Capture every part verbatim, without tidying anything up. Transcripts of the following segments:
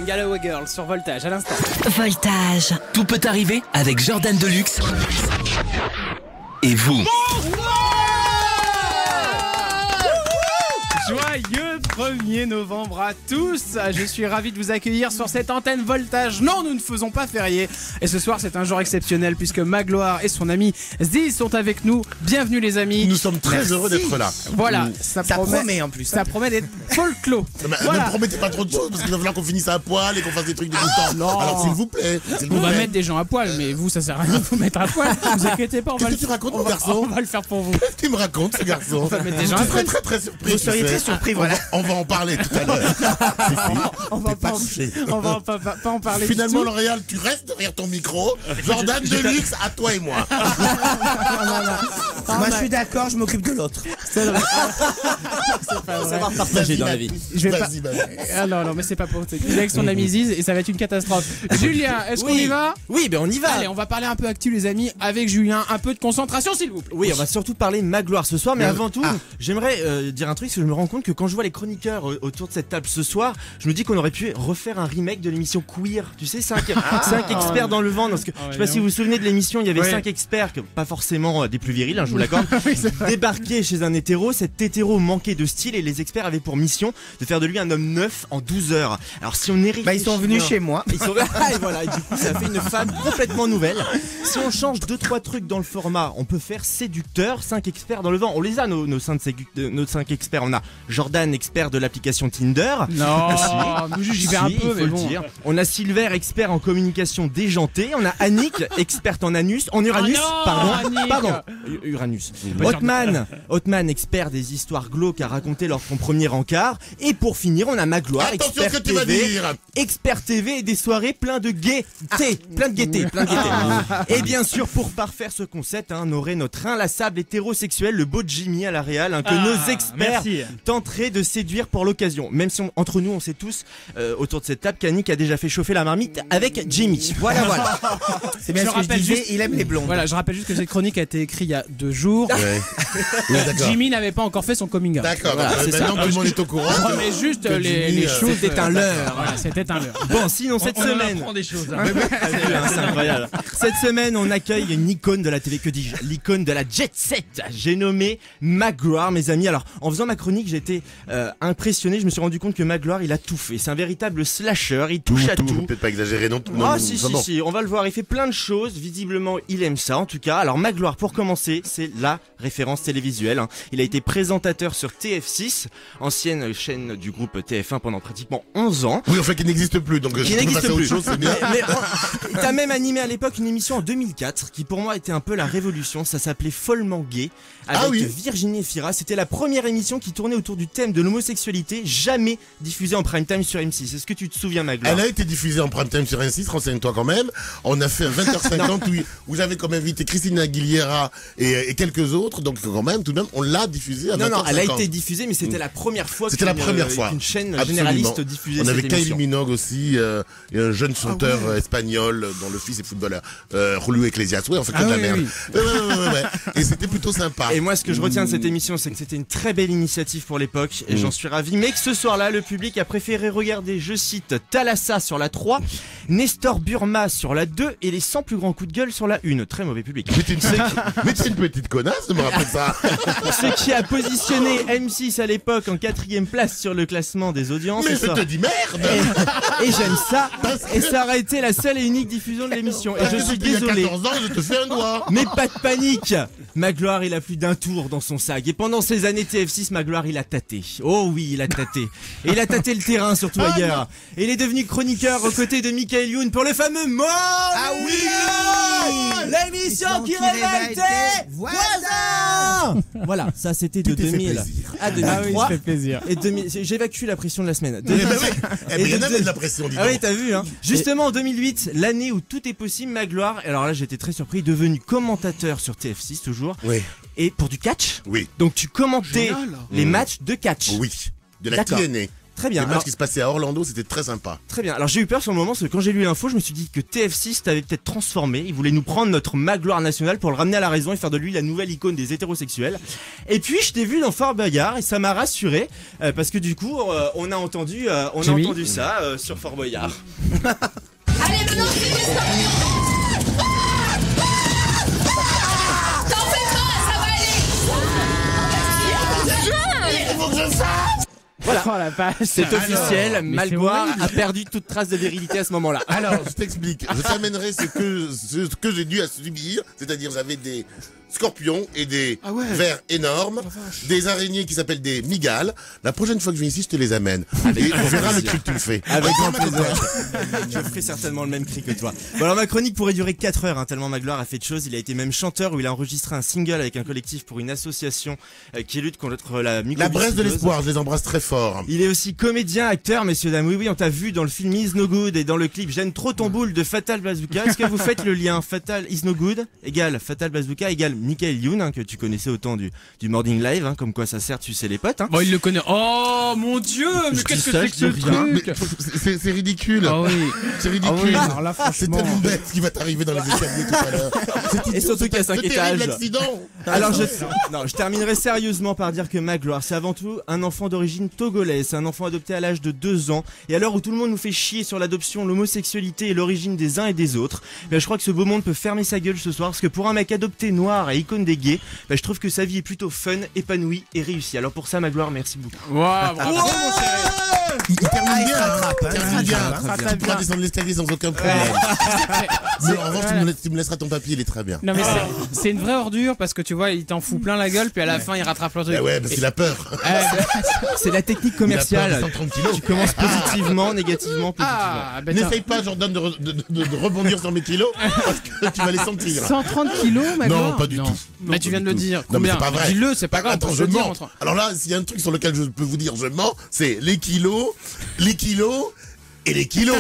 Galloway Girl sur Voltage à l'instant. Voltage. Tout peut arriver avec Jordan Deluxe. Et vous? Joyeux premier novembre à tous. Je suis ravi de vous accueillir sur cette antenne Voltage. Non, nous ne faisons pas férié. Et ce soir, c'est un jour exceptionnel puisque Magloire et son ami Ziz sont avec nous. Bienvenue les amis. Nous sommes très Merci. heureux d'être là. Voilà, ça, ça promet, promet en plus. Ça promet d'être folklore. Mais voilà. Ne promettez pas trop de choses parce qu'il va falloir qu'on finisse à poil et qu'on fasse des trucs de tout le temps. Non. Alors s'il vous plaît. On va mettre des gens à poil, mais vous, ça sert à rien de vous mettre à poil. Ne vous inquiétez pas, on va, Qu'est-ce que tu racontes, mon va, garçon on va le faire pour vous. Qu'est-ce qu'il me raconte, ce garçon? On va mettre des gens Je à serais poil. très très surpris. Vous seriez très surpris, voilà. On va, on va en parler tout à l'heure. On va pas, on va pas, pas, pas en parler. Finalement, L'Oréal, tu restes derrière ton micro. Jordan Deluxe, à toi et moi. non, non, non. Moi, je suis d'accord, je m'occupe de l'autre. C'est vrai. C'est pas vrai. Savoir partager dans la vie. Je vais pas. Vas-y, vas-y. Ah non, non, mais c'est pas pour. Il est avec son ami Ziz et ça va être une catastrophe. Julien, est-ce qu'on Oui. y va? Oui, ben on y va. Allez, on va parler un peu actu, les amis, avec Julien. Un peu de concentration, s'il vous plaît. Oui, on va surtout parler de Magloire ce soir, mais Ah. avant tout, j'aimerais euh, dire un truc, parce que je me rends compte que quand je vois les chroniqueurs euh, autour de cette table ce soir, je me dis qu'on aurait pu refaire un remake de l'émission Queer, tu sais, cinq experts dans le vent, parce que Ah ouais, je sais pas si vous vous souvenez de l'émission, il y avait Ouais. cinq experts, que- pas forcément euh, des plus virils, hein, je vous l'accorde, Oui, c'est vrai. débarquaient chez un hétéro, cet hétéro manquait de style et les experts avaient pour mission de faire de lui un homme neuf en douze heures. Alors si on est Bah, ils sont venus chez moi. Ils sont... Ah, et voilà, et du coup ça fait une femme complètement nouvelle. Si on change deux trois trucs dans le format, on peut faire séducteur, cinq experts dans le vent. On les a nos, nos, cinq, nos cinq experts. On a Jordan, expert de l'application Tinder. Non, j'y vais un Si, peu, il mais faut bon. le dire. On a Silver, expert en communication déjantée. On a Annick, experte en anus, en Uranus. Ah non, pardon, Annick. pardon, U- Uranus. Pas dire de- Hotman, Hotman, expert des histoires glauques à raconter lors de son premier encart. Et pour finir, on a Magloire, Attention ce expert que tu vas T V. dire. Expert T V et des soirées plein de gaieté, plein de gaieté, plein de gaieté. Et bien sûr, pour parfaire ce concept, hein, on aurait notre inlassable hétérosexuel, le beau Jimmy à la Real, hein, que Ah, nos experts merci. tenteraient de séduire pour l'occasion. Même si on- entre nous, on sait tous euh, autour de cette table qu'Annick a déjà fait chauffer la marmite avec Jimmy. Voilà, voilà. C'est bien Je ce que je rappelle disais, juste- il aime les blondes. Voilà, je rappelle juste que cette chronique a été écrite il y a deux jours. Ouais. Oui, d'accord. Jimmy n'avait pas encore fait son coming out. D'accord. Voilà, donc, c'est Maintenant ça. tout le monde est au courant. Je remets juste que les, Jimmy, les euh, choses. c'était un leurre. Voilà, c'était un leurre. Bon, sinon cette On en semaine, apprend des choses. Ah, c'est incroyable. Cette semaine, on accueille une icône de la T V, que dis-je, l'icône de la jet set. J'ai nommé Magloire, mes amis. Alors, en faisant ma chronique, j'ai été euh, impressionné. Je me suis rendu compte que Magloire, il a tout fait. C'est un véritable slasher. Il touche à Tout, tout. peut-être pas exagérer non. non, Ah non, si non, si non. si, on va le voir, il fait plein de choses, visiblement il aime ça en tout cas. Alors Magloire, pour commencer, c'est la référence télévisuelle, hein. Il a été présentateur sur T F six, ancienne chaîne du groupe T F un pendant pratiquement onze ans. Oui, en fait, qui n'existe plus. Donc, Qui je peux n'existe passer à autre plus. chose, c'est bien. Mais, mais oh, t'as même animé à l'époque une émission en deux mille quatre qui pour moi était un peu la révolution. Ça s'appelait Follement Gay avec Ah oui. Virginie Efira. C'était la première émission qui tournait autour du thème de l'homosexualité, jamais diffusée en prime time sur M six. Est-ce que tu te souviens, Magloire? Elle a été diffusée en prime time sur M six, renseigne-toi quand même. On a fait un vingt heures cinquante où, où j'avais comme invité Christine Aguilera et, et quelques autres. Donc quand même, tout de même, on l'a diffusée à Non, vingt non, heures elle a cinquante. été diffusée, mais c'était la première fois C'était la qu'une, première euh, fois. qu'une chaîne Absolument. généraliste diffusait On avait cette Kylie émission. Minogue aussi, euh, et un jeune chanteur euh, espagnol dont le fils est footballeur, euh, Julio Iglesias. Ouais, on fait que Ah de la oui, merde. oui. Ouais, ouais, ouais, ouais, ouais. Et c'était plutôt sympa. Et moi, ce que je retiens de cette émission, c'est que c'était une très belle initiative pour l'époque, et Mm. j'en suis ravi. Mais que ce soir-là, le public a préféré regarder, je cite, Thalassa sur la trois, Nestor Burma sur la deux, et les cent plus grands coups de gueule sur la une. Très mauvais public. Mais t'es une, mais t'es une petite connasse de me rappeler ça. Ce qui a positionné M six à l'époque en quatrième place sur le classement des audiences. Mais et je ça- te dis merde. Et, et j'aime ça. Et ça aurait été la seule et unique diffusion de l'émission. Et Parce je que suis depuis il y a désolé. quatorze ans, je te fais un doigt. Mais pas de panique. Magloire, il a plus d'un tour dans son sac. Et pendant ces années T F six, Magloire, il a tâté. Oh oui, il a tâté. Et il a tâté le terrain, surtout Ah ailleurs. Et il est devenu chroniqueur aux côtés de Michael Youn pour le fameux Morning Ah oui, Show, l'émission L'émission qui qui réveille réveille tes tes voisins. Voilà, ça c'était de Tu t'es fait deux mille plaisir. à Ah oui, deux mille trois. ça fait plaisir. Et deux mille j'évacue la pression de la semaine. Eh ben oui. Eh ben, Et il y en de- avait de la pression, dis Ah oui, donc. t'as vu, hein. Justement, en deux mille huit, l'année où tout est possible, Magloire, alors là j'étais très surpris, devenu commentateur sur T F six toujours, Oui, et pour du catch. oui, Donc tu commentais Génial. les Mmh. matchs de catch. oui. De la D'accord. T N A. Très bien. Les matchs Alors, qui se passaient à Orlando, c'était très sympa. très bien. Alors j'ai eu peur sur le moment parce que quand j'ai lu l'info, je me suis dit que T F six t'avait peut-être transformé. Il voulait nous prendre notre Magloire national pour le ramener à la raison et faire de lui la nouvelle icône des hétérosexuels. Et puis je t'ai vu dans Fort Boyard et ça m'a rassuré euh, parce que du coup euh, on a entendu, euh, on a Jimmy entendu ça euh, sur Fort Boyard. Allez, maintenant, c'est les T'en fais pas, ça va aller. Voilà. Oh la vache. C'est officiel, mais c'est Magloire horrible. a perdu toute trace de vérité à ce moment-là. Alors, je t'explique. Je t'amènerai ce que, ce que j'ai dû à subir. C'est-à-dire, j'avais des scorpions et des Ah ouais. vers énormes, des araignées qui s'appellent des migales. La prochaine fois que je viens ici, je te les amène. Avec et grand on verra le plaisir. cri que tu me fais. Avec grand plaisir. Je ferai certainement le même cri que toi. Bon alors ma chronique pourrait durer quatre heures, hein, tellement Magloire a fait de choses. Il a été même chanteur où il a enregistré un single avec un collectif pour une association euh, qui lutte contre la La mucoviscidose. Bresse de l'espoir, je les embrasse très fort. Il est aussi comédien, acteur, messieurs, dames. Oui, oui, on t'a vu dans le film Is No Good et dans le clip J'aime trop ton boule de Fatal Bazooka. Est-ce que vous faites le lien Fatal Is No Good égale Fatal Bazooka égale Michael Youn, hein, que tu connaissais autant du, du Morning Live, hein, comme quoi ça sert de sucer les potes. Hein. Bon, il le connaît. Oh mon dieu, mais Je qu'est-ce dis que ça, c'est que ce je dis rien. Mais truc? c'est c'est ridicule. Ah oui. C'est Ah ridicule. oui, alors là, C'est franchement. tellement bête ce qui va t'arriver dans les escaliers tout à l'heure. C'est Et idiot, surtout c'est qu'il y a cinq un terrible étages. accident. Alors je, non, je terminerai sérieusement par dire que Magloire, c'est avant tout un enfant d'origine togolaise, c'est un enfant adopté à l'âge de deux ans. Et à l'heure où tout le monde nous fait chier sur l'adoption, l'homosexualité et l'origine des uns et des autres, ben, je crois que ce beau monde peut fermer sa gueule ce soir, parce que pour un mec adopté noir et icône des gays, ben, je trouve que sa vie est plutôt fun, épanouie et réussie. Alors pour ça, Magloire, merci beaucoup. Waouh, bravo, mon chéri. Il termine Ah, il bien. se rattrape, Il hein, termine il se bien. rattrape, ça Tu tape pourras bien. descendre l'escalier sans aucun problème. Mais en revanche, tu me laisses- tu me laisseras ton papier, il est très bien. Non mais c'est- c'est une vraie ordure parce que tu vois, il t'en fout plein la gueule, puis à la fin il rattrape le truc. Eh ouais, parce qu'il a peur. Eh, C'est la technique Il a peur commerciale. de cent trente kilos. Tu commences positivement, négativement, positivement. ah, bah tiens. N'essaye pas, Jordan, de, re- de, de- de rebondir sur mes kilos, parce que tu vas les sentir. cent trente kilos, Magloire? Non, pas du tout. Non, Mais tu pas viens de du le tout. dire. Non, mais Combien? c'est pas vrai. Dis-le, c'est pas grave. Attends, on je peut le dire mens. entre- Alors là, s'il y a un truc sur lequel je peux vous dire je mens, c'est les kilos, les kilos et les kilos.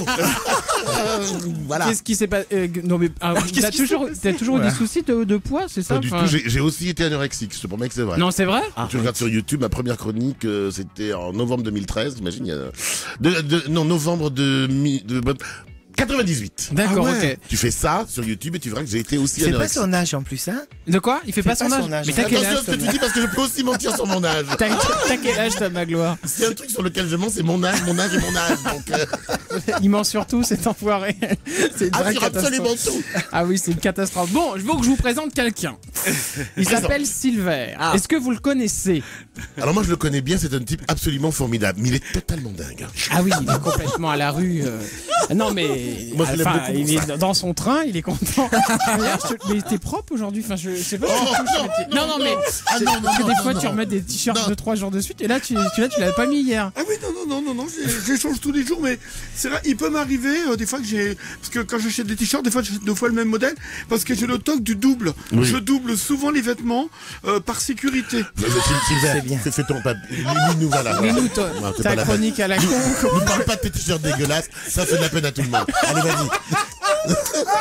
Voilà. Qu'est-ce qui s'est passé? euh, Non mais ah, t'as qui toujours, t'as toujours eu des soucis de, de poids, c'est ça? Pas du Enfin, tout, j'ai j'ai aussi été anorexique, je te promets que c'est vrai. Non, c'est vrai? Tu regardes sur YouTube, ma première chronique, euh, c'était en novembre deux mille treize, t'imagines, il y a... De, de, non, novembre de, mi- de quatre-vingt-dix-huit. D'accord, Ah ouais. ok. Tu fais ça sur YouTube et tu verras que j'ai été aussi C'est pas anorexique. son âge en plus, hein. De quoi? Il fait pas, pas son, âge. son âge. Mais t'as quel Attention à âge? ce que toi tu dis parce que je peux aussi mentir sur mon âge. T'as t'as quel âge, toi, Magloire? C'est un truc sur lequel je mens, c'est mon âge, mon âge et mon âge. Donc, euh, Il ment sur tout, cet enfoiré. C'est une vraie assure absolument catastrophe. tout. Ah oui, c'est une catastrophe. Bon, je veux que je vous présente quelqu'un. Il s'appelle Silver. Ah. Est-ce que vous le connaissez? Alors moi je le connais bien, c'est un type absolument formidable, mais il est totalement dingue. Ah oui, il est complètement à la rue. euh. Non mais, Moi, je l'aime enfin, beaucoup il pour est dans son train, il est content. D'ailleurs, je te- Mais t'es propre aujourd'hui. Enfin, je, je sais pas. si Oh, tu touches, non, mais t'es- non, non, mais Ah c'est- non, non, parce que non, des non, fois non. tu remets des t-shirts Non. de trois jours de suite, et là tu, tu là tu l'avais pas mis hier. Ah oui, non, non, non, non, non, j'ai- j'échange tous les jours, mais c'est vrai, il peut m'arriver euh, des fois que j'ai... Parce que quand j'achète des t-shirts, des fois j'achète deux fois le même modèle, parce que j'ai le toc du double. Oui. Je double souvent les vêtements euh, par sécurité. Mais, mais, Syl- Sylvain, bien. fais, fais ton papier. Lis-nous, voilà. Mais nous, toi, Non, c'est ta pas la peine. chronique à la con. Ne parle pas de tes t-shirts dégueulasses, ça fait de la peine à tout le monde. Allez, vas-y.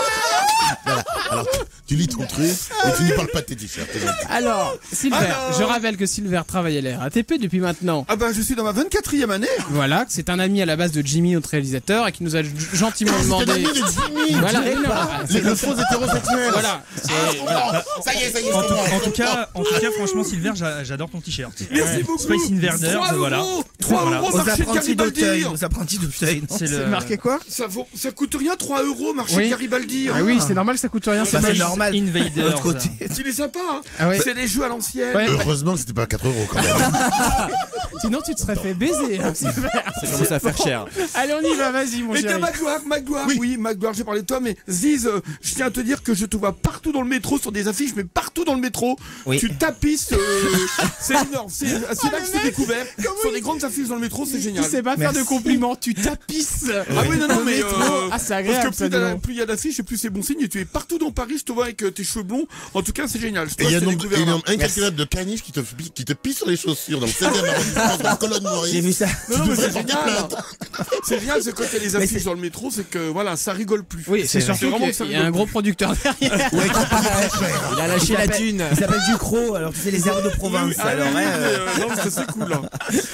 Voilà. Alors, tu, tu lis ton truc et tu ne parles pas de tes t-shirts. c'est gentil. Alors, Silver, Alors je rappelle que Silver travaille à la R A T P depuis maintenant. Ah bah je suis dans ma vingt-quatrième année. Voilà, que c'est un ami à la base de Jimmy, notre réalisateur, et qui nous a gentiment C'est demandé. l'ami de Jimmy. Voilà, Tu non, sais non, pas. c'est Les- le- le faux hétérosexuel. Voilà, c'est- voilà. Ça y est, ça y est, En c'est tout, bon. en tout cas, en tout cas, franchement, Silver, j'a- j'adore ton t-shirt. Merci beaucoup. Space Invaders, trois voilà. euros, trois Voilà. euros Aux marché de apprentis d'Auteuil. Garibaldi. Aux apprentis d'Auteuil. non C'est C'est le. marqué quoi? Ça, vaut, ça coûte rien, trois euros marché Oui. de Garibaldi. Ah oui, c'est normal que ça coûte rien. Bah, c'est c'est pas- normal. De Invaders. l'autre côté. Il est sympa, hein. Ah ouais. C'est les jeux à l'ancienne. Ouais. Heureusement que c'était pas quatre euros quand même. Sinon, tu te serais fait baiser. hein, Silver. Ça commence à faire cher. Allez, on y va, vas-y, mon Et bien chéri. Magloire, Magloire, Oui. oui, Magloire, j'ai parlé de toi, mais Ziz, euh, je tiens à te dire que je te vois partout dans le métro, sur des affiches, mais partout dans le métro. Oui. Tu tapisses, euh, c'est énorme, c'est c'est là que je t'ai découvert. Sur des grandes affiches dans le métro, c'est Tu génial. sais pas faire de Merci. compliments, tu tapisses. Ah oui, non, non, Au mais métro. euh, Ah, c'est parce agréable, que ça, plus dis t'as- donc. plus il y a d'affiches et plus c'est bon signe, et tu es partout dans Paris, je te vois avec euh, tes cheveux blonds. En tout cas, c'est génial. Et il y a un Toi, nombre, c'est et un découvert, nombre incalculable de caniches qui te, qui te pissent sur les chaussures dans le seizième arrondissement de la colonne Maurice. J'ai vu ça. Non, non, mais devrais c'est porter génial. plainte. C'est génial, c'est quand il y a des Mais affiches c'est- dans le métro, c'est que voilà, ça rigole plus. Oui, c'est C'est surtout vraiment qu'il que ça y a un rigole gros plus. producteur derrière. Ouais, qui paye très cher. Il a lâché la thune. Il s'appelle Ducrot, alors tu sais, les airs de province. Ah oui, Alors, oui, hein, mais, euh, euh, non, mais ça, c'est cool. hein. On Alors,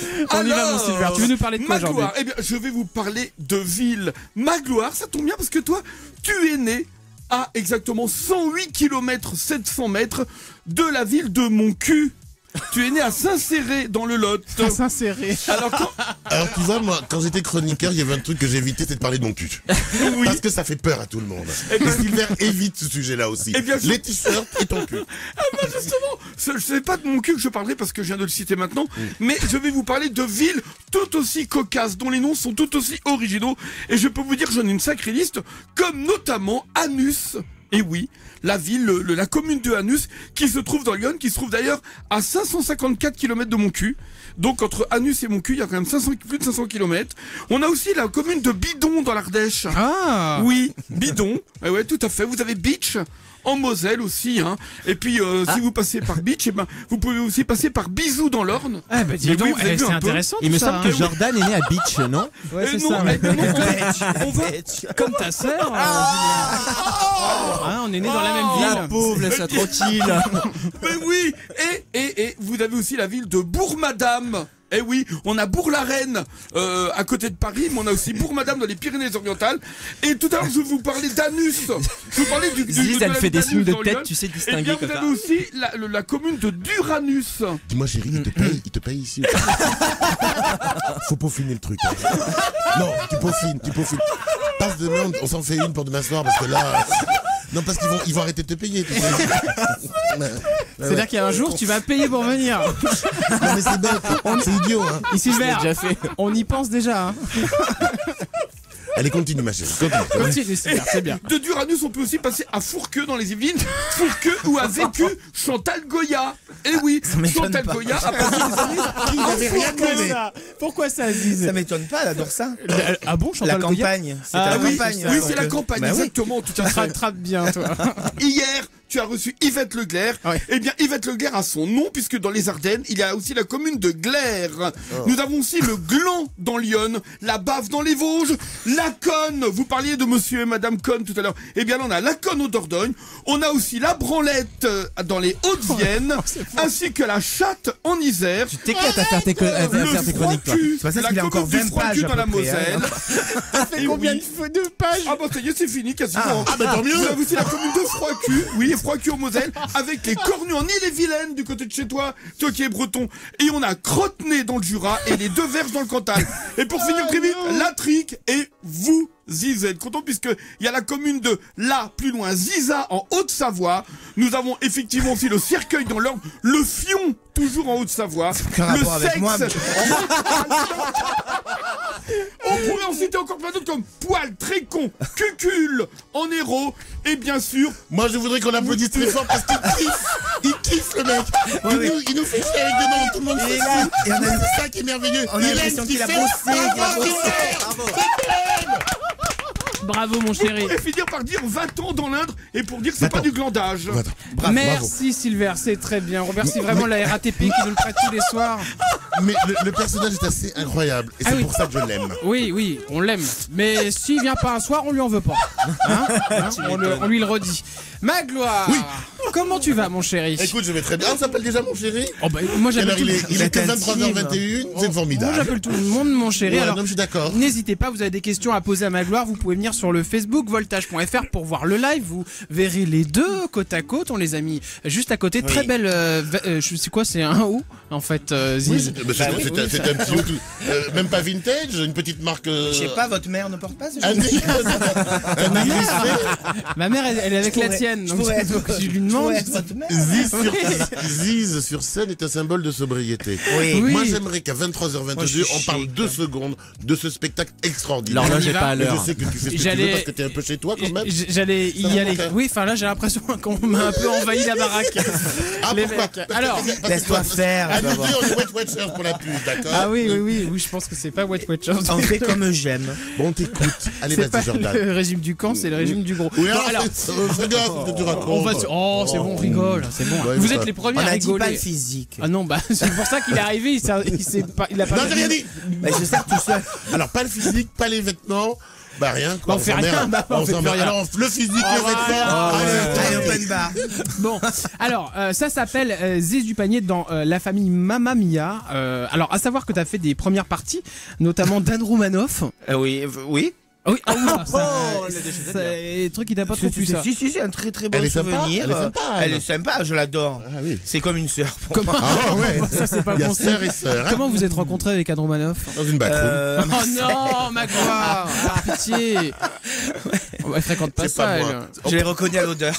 y va, mon Alors, Silver. Tu veux nous parler de quoi aujourd'hui? Magloire, eh bien, je vais vous parler de ville. Magloire, ça tombe bien parce que toi, tu es né à exactement cent huit kilomètres sept cents mètres de la ville de Montcu. Tu es né à Saint-Céré dans le Lot. À s'insérer. Alors quand... Alors tu vois, moi, quand j'étais chroniqueur, il y avait un truc que j'évitais, c'est de parler de mon cul. Oui. Parce que ça fait peur à tout le monde. Eh bien- Et Silver évite ce sujet-là aussi. Eh bien, je- Les t-shirts et ton cul. Ah bah justement, ce- ce n'est pas de mon cul que je parlerai parce que je viens de le citer maintenant, mais je vais vous parler de villes tout aussi cocasses, dont les noms sont tout aussi originaux, et je peux vous dire que j'en ai une sacrée liste, comme notamment Anus. Et oui, la ville, le- le- la commune de Anus, qui se trouve dans Lyon, qui se trouve d'ailleurs à cinq cent cinquante-quatre kilomètres de Montcu. Donc entre Anus et Montcu, il y a quand même cinq cents, plus de cinq cents kilomètres. On a aussi la commune de Bidon dans l'Ardèche. Ah. Oui, Bidon. Eh ouais, tout à fait. Vous avez Beach en Moselle aussi, hein. Et puis euh, si vous passez par Beach, eh ben vous pouvez aussi passer par Bisou dans l'Orne. Ah bah dis Mais donc, oui, vous avez eh, vu c'est un peu intéressant. Il me tout ça, semble que hein. Jordan est né à Beach, non? Ouais, Eh c'est non, ça. eh ouais. ben non, on va- Comme ta sœur. euh, Julien. Hein, on est nés dans la même ville. La pauvre, laisse-la tranquille. Mais oui. Et et et vous avez aussi la ville de Bourg-Madame. Eh oui, on a Bourg-la-Reine euh, à côté de Paris, mais on a aussi Bourg-Madame dans les Pyrénées-Orientales. Et tout à l'heure, je vais vous parlais d'Anus. Je vous parlais du, du Ziz, de elle la fait ville des d'Anus signes de dans tête, Lyon. tu sais Eh distinguer bien, comme vous ça. avez aussi la, le- la commune de Duranus. Dis-moi chérie, il te paye, il te paye ici. Faut peaufiner le truc. hein. Non, tu peaufines, tu peaufines. Passe demain, on- on s'en fait une pour demain soir parce que là... Non, parce qu'ils vont, ils vont arrêter de te payer. tu sais. Ouais, ouais, C'est-à-dire ouais. qu'il y a un jour, tu vas payer pour venir. Non mais c'est bête, c'est idiot. Hein. Ici, vert. déjà fait. On y pense déjà. Hein. Allez, continue ma chérie, continue. Continue, Silver, c'est bien. De Duranus, on peut aussi passer à Fourqueux dans les Yvelines. Fourqueux où a vécu Chantal Goya. Eh oui, m'étonne Chantal pas. Goya a passé des années Il n'avait rien Pourquoi donné. ça Pourquoi ça, Ziz? Ça m'étonne pas, elle adore ça. Ah bon, La Chantal Goya campagne. C'était Ah la oui, campagne. Oui, hein, c'est la donc, campagne, bah oui. exactement, tout à Tu fait. rattrapes bien, toi. Hier, tu as reçu Yvette Leclerc. Ouais. Eh bien, Yvette Leclerc a son nom, puisque dans les Ardennes, il y a aussi la commune de Glaire. Oh. Nous avons aussi le Gland dans Lyon, la Bave dans les Vosges, la Conne. Vous parliez de monsieur et madame Conne tout à l'heure. Eh bien, là, on a la Conne au Dordogne. On a aussi la Branlette euh, dans les Hautes-Vienne, ainsi que la Chatte en Isère. Tu t'éclates à faire tes, co- à faire Le faire tes chroniques, toi. Froid-Cul, C'est pas ça la qu'il a encore commune du vingt Froid-Cul pages à dans la peu près, hein. Moselle. fait combien de, f- de pages? Ah bah ça y est, c'est fini quasiment. Ah bah tant mieux. Vous avez aussi la commune de Froid-Cul, oui, Froid-Cul au Moselle, avec les Cornues en Ille-et-Vilaine du côté de chez toi, toi qui es breton. Et on a Crotenay dans le Jura et les Deux Verges dans le Cantal. Et pour finir très vite, La Trique et vous. Ziz, vous êtes content puisque il y a la commune de là, plus loin, Ziza en Haute-Savoie. Nous avons effectivement aussi le Cercueil dans l'Orne, le Fion toujours en Haute-Savoie, aucun le rapport avec Sexe. moi, mais- On pourrait en citer encore plein d'autres comme Poil, Trécon, Cucule, en Hérault et bien sûr Moi je voudrais qu'on applaudisse très fort parce qu'il kiffe. Il kiffe le mec. Il, oui. nous, il nous fait chier avec des noms, tout le monde Il fait est là. Et on a- C'est ça qui est merveilleux. On a Il aime l'impression ce qu'il a fait. bossé, qu'il a Bravo, bossé. Silver. Bravo, mon on chéri. pourrait finir par dire vingt ans dans l'Indre et pour dire que c'est vingt pas ans. du glandage. Bravo, bravo. Merci, Silver, c'est très bien. On remercie vraiment la R A T P qui nous le prête tous les soirs. Mais le, le personnage est assez incroyable et Ah c'est oui. pour ça que je l'aime. Oui, oui, on l'aime. Mais s'il vient pas un soir, on lui en veut pas. Hein Hein on, le- on lui le redit. Magloire, Oui. comment tu vas, mon chéri? Écoute, je vais très bien. On s'appelle déjà mon chéri. Oh bah, moi Quelle j'appelle heure tout, il est Il est que intime. vingt-trois heures vingt et une. C'est moi, formidable. j'appelle tout le monde mon chéri. Ouais, Alors, non, je suis d'accord. n'hésitez pas, vous avez des questions à poser à Magloire, vous pouvez venir sur le Facebook voltage point f r pour voir le live. Vous verrez les deux côte à côte. On les a mis juste à côté. Très belle. Euh, va- euh, je sais quoi, c'est un ou en fait, euh, Oui, Ziz. c'est bah, c'est- Bah oui, c'est oui, un- c'est un petit tout. Euh, Même pas vintage, une petite marque. euh, Je sais pas, votre mère ne porte pas ce Un genre un iris fait. Ma mère, elle, elle est avec Je la pourrais- tienne, je donc pourrais il faut être- que je lui je demande. pourrais être votre mère. Ziz sur, Oui. Ziz sur scène est un symbole de sobriété. Oui. Oui. Moi, j'aimerais qu'à vingt-trois heures Moi, vingt-deux, je suis on parle chic. deux secondes de ce spectacle extraordinaire. L'horloge On y est va. pas à Mais l'heure. je sais que tu fais ce que tu J'allais- veux parce que t'es un peu chez toi quand même. J- J'allais Ça y va, aller. mon frère Oui, enfin là, j'ai l'impression qu'on m'a un peu envahi la baraque. Ah, Les pourquoi mecs. Alors, Parce que- parce que Laisse-toi toi, faire, À tu vas nous voir. deux, on est Wet Watchers pour la pub, d'accord ah oui, oui, oui, oui, je pense que c'est pas Wet Watchers. On fait comme j'aime. Bon, on t'écoute. Allez, C'est pas vas-y, Jordan. le régime du camp, c'est le régime du gros. Oui, Bon, alors, alors, fais- euh, fais gaffe à ce que tu racontes. on va se- Oh, c'est bon, on rigole, c'est bon. Ouais, Vous ça- êtes les premiers On à a dit pas le rigoler. physique. Ah non, bah c'est pour ça qu'il est arrivé, il s'est il s'est pas, il a pas. Non, j'ai rien dit. Bah, je sais tout seul. Alors, pas le physique, pas les vêtements. Bah rien, quoi. On fait s'emmerde. rien, bah, on On fait s'emmerde. plus rien. Alors, le physique, le voilà. vêtement. Allez, Allez, open bar. Bon, alors euh, ça s'appelle euh, Ziz du panier dans euh, la famille Mamma Mia. Euh, alors à savoir que tu as fait des premières parties, notamment Dan Romanoff. Euh, oui, euh, oui. Ah oui, ah oui, ça, Oh, il y a des choses à c'est un truc qui t'a pas trop Si, plu si, ça. si, si, c'est un très très bon Elle est sympa, souvenir. elle est sympa, Elle elle. est sympa, je l'adore. Ah oui. C'est comme une sœur pour Comment, moi. Ah ouais. ça c'est pas Il y a bon sœur signe. et sœur. hein. Comment vous êtes rencontrés avec Dan Romanoff? Dans une backroom. Euh, Oh non, Magloire, par pitié. Oh, elle fréquente pas C'est ça, pas moi. elle. je l'ai reconnu à l'odeur.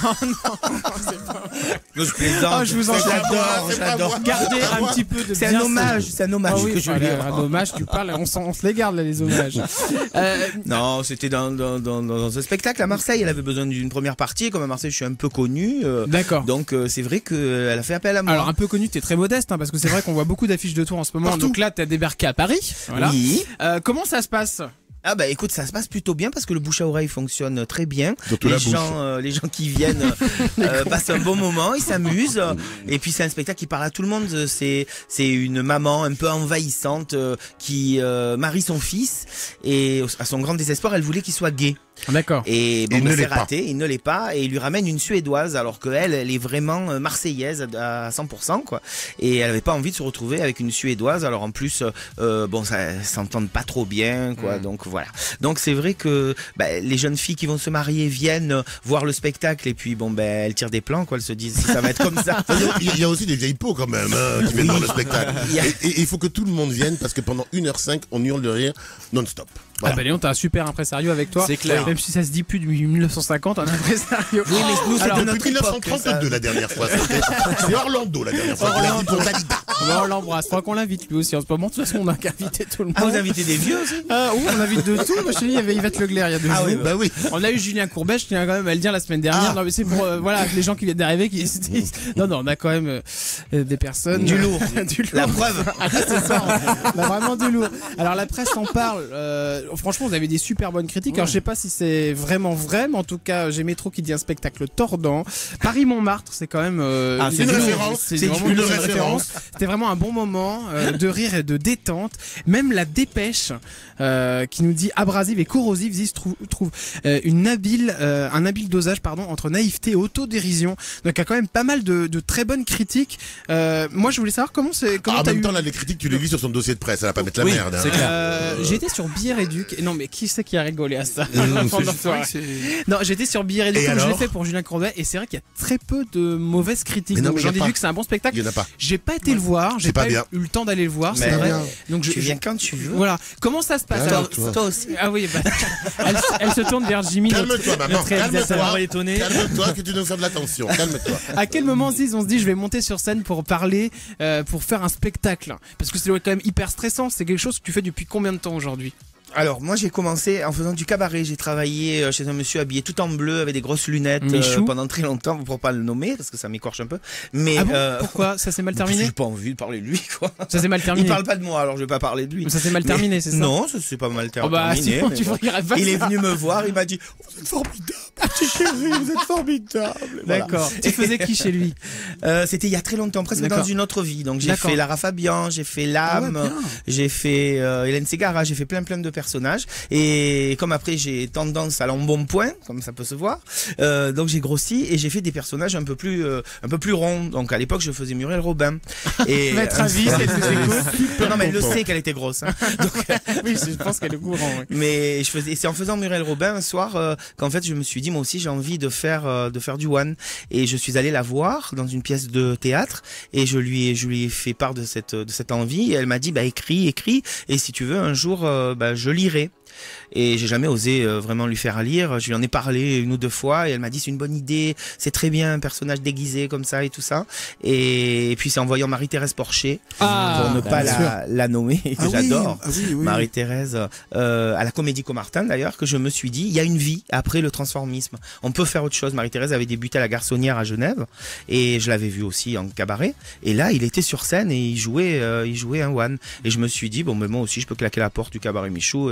Non, je plaisante. Oh, je vous en C'est pas j'adore, moi, c'est pas j'adore. moi. Gardez Ah, un moi. petit peu de C'est un bien- hommage, c'est un hommage Ah oui, que je enfin, lui là, un hommage, tu parles, on, s'en- on se les garde là, les hommages. Euh, Non, c'était dans, dans, dans, dans un spectacle à Marseille. Elle avait besoin d'une première partie. Comme à Marseille, je suis un peu connu. euh, D'accord. donc, euh, c'est vrai qu'elle a fait appel à moi. Alors un peu connu, t'es très modeste, hein, parce que c'est vrai qu'on voit beaucoup d'affiches de tour en ce moment. Partout. Donc là, t'as débarqué à Paris. Voilà. Oui. Euh, comment ça se passe? Ah bah écoute, ça se passe plutôt bien parce que le bouche à oreille fonctionne très bien. Surtout les la bouche. gens, euh, les gens qui viennent euh, passent un bon moment, ils s'amusent. Et puis c'est un spectacle qui parle à tout le monde. C'est c'est une maman un peu envahissante euh, qui euh, marie son fils et à son grand désespoir, elle voulait qu'il soit gay. D'accord. Et bon, Il bah, ne c'est l'est pas. raté, il ne l'est pas, et il lui ramène une suédoise alors qu'elle, elle est vraiment euh, marseillaise à cent pour cent quoi. Et elle avait pas envie de se retrouver avec une suédoise. Alors en plus, euh, bon, ça elles s'entendent pas trop bien quoi. Donc voilà. Donc c'est vrai que bah, les jeunes filles qui vont se marier viennent voir le spectacle et puis bon ben elles tirent des plans quoi. Elles se disent si ça va être comme ça. Il y a- il y a aussi des vieilles peaux quand même hein, qui viennent voir le spectacle. Il y a- Et et il faut que tout le monde vienne parce que pendant une heure cinq, on hurle de rire non-stop. Ah Voilà. bah Léon, t'as un super impresario avec toi. C'est clair. Même si ça se dit plus depuis mille neuf cent cinquante, un impresario. Oui, mais nous, c'est Alors, de Depuis notre époque. mille neuf cent trente-deux la dernière fois. c'était- C'est Orlando la dernière fois. Orlando. Il a dit pour Dalida. Bon, on l'embrasse. Faudra qu'on l'invite lui aussi en ce moment. De toute façon, on a qu'à inviter tout le monde. Ah, vous invitez des vieux aussi? Ah oui, on invite de tout. Moi, je te dis, il y avait Yvette Leclerc il y a deux Ah jours. oui, Bah oui. On a eu Julien Courbet, je tiens quand même à le dire la semaine dernière. Ah. Non, mais c'est pour euh, voilà les gens qui viennent d'arriver qui se disent. Non, non, on a quand même euh, des personnes. Du lourd. du lourd. La preuve. Ah, là, c'est ça. On a vraiment du lourd. Alors la presse en parle. Euh, franchement, vous avez des super bonnes critiques. Alors je sais pas si c'est vraiment vrai, mais en tout cas, j'ai Métro qui dit un spectacle tordant. Paris-Montmartre, c'est quand même. Euh, Ah, c'est une lourd. référence. C'est C'est vraiment une une référence. référence. C'était vraiment un bon moment euh, de rire et de détente. Même la dépêche euh, qui nous dit abrasive et corrosive, Ziz trouve, trouve euh, une habile, euh, un habile dosage pardon entre naïveté et autodérision. Donc il y a quand même pas mal de, de très bonnes critiques. Euh, moi je voulais savoir comment c'est comment Ah, en t'as même eu. temps, là, les critiques, tu les lis sur son dossier de presse. Elle va pas mettre la Oui, merde. hein. c'est clair. Euh, j'étais sur Bière Éduc. Non mais qui c'est qui a rigolé à ça Mmh, pendant c'est- la soirée c'est- Non, j'étais sur Bière Éduc Et comme je l'ai alors fait pour Julien Courbet et c'est vrai qu'il y a très peu de mauvaises critiques. Mais non, Donc mais j'en y a déduis pas. que c'est un bon spectacle. Il y en a pas. J'ai pas été le voir, j'ai C'est pas pas, eu, bien. eu le temps d'aller le voir, c'est Mais vrai. bien. Donc je, Tu je- viens quand tu veux. voilà. Comment ça se passe Ah, alors non, toi. Toi aussi. Ah oui, bah, elle, elle se tourne vers Jimmy, notre, Calme-toi, maman. notre réalisateur. Calme-toi. étonné. Calme-toi, que tu dois faire de l'attention. Calme-toi. À quel moment, Ziz, on se dit je vais monter sur scène pour parler, euh, pour faire un spectacle? Parce que c'est quand même hyper stressant. C'est quelque chose que tu fais depuis combien de temps aujourd'hui? Alors moi j'ai commencé en faisant du cabaret. J'ai travaillé euh, chez un monsieur habillé tout en bleu avec des grosses lunettes euh, Michou. pendant très longtemps pour pas le nommer parce que ça m'écorche un peu. Mais Ah bon euh, Pourquoi? Ça s'est mal parce que terminé? j'ai pas envie de parler de lui quoi. Ça s'est mal Il terminé. parle pas de moi alors je vais pas parler de lui. Ça s'est mal Mais- terminé, c'est ça? Non, ça s'est pas mal ter- Oh bah, terminé. sinon, mais tu bon. rirais pas Il ça. est venu me voir, il m'a dit oh, vous êtes formidable, petit chéri, vous êtes formidable. Voilà. D'accord. Tu faisais qui chez lui? Euh, C'était il y a très longtemps, presque D'accord. dans une autre vie. Donc j'ai D'accord. fait Lara Fabian, j'ai fait Ah ouais, L'âme, bien. j'ai fait euh, Hélène Ségara, j'ai fait plein plein de personnages. Et comme après j'ai tendance à l'embonpoint, comme ça peut se voir, euh, donc j'ai grossi et j'ai fait des personnages un peu plus euh, un peu plus ronds. Donc à l'époque je faisais Muriel Robin. Et Elle va être ravie, si elle nous écoute. non mais elle le sait qu'elle était grosse. Hein. Donc, Oui, je pense qu'elle est au courant. ouais. mais je faisais, c'est en faisant Muriel Robin un soir euh, qu'en fait je me suis dit moi aussi j'ai envie de faire euh, de faire du one et je suis allé la voir dans une pièce de théâtre et je lui ai je lui ai fait part de cette de cette envie et elle m'a dit bah écris écris et si tu veux un jour euh, bah je lirai. Et j'ai jamais osé euh, vraiment lui faire lire. Je lui en ai parlé une ou deux fois et elle m'a dit c'est une bonne idée, c'est très bien un personnage déguisé comme ça et tout ça. Et, et puis c'est en voyant Marie-Thérèse Porcher Ah, pour ne bah, pas bien sûr. la, la nommer que Ah oui, j'adore. ah oui, oui. Marie-Thérèse euh, à la Comédie Comartin d'ailleurs que je me suis dit il y a une vie après le transformisme. On peut faire autre chose. Marie-Thérèse avait débuté à la Garçonnière à Genève et je l'avais vu aussi en cabaret. Et là il était sur scène et il jouait euh, il jouait un one. Et je me suis dit bon mais moi aussi je peux claquer la porte du cabaret Michou et écrire mon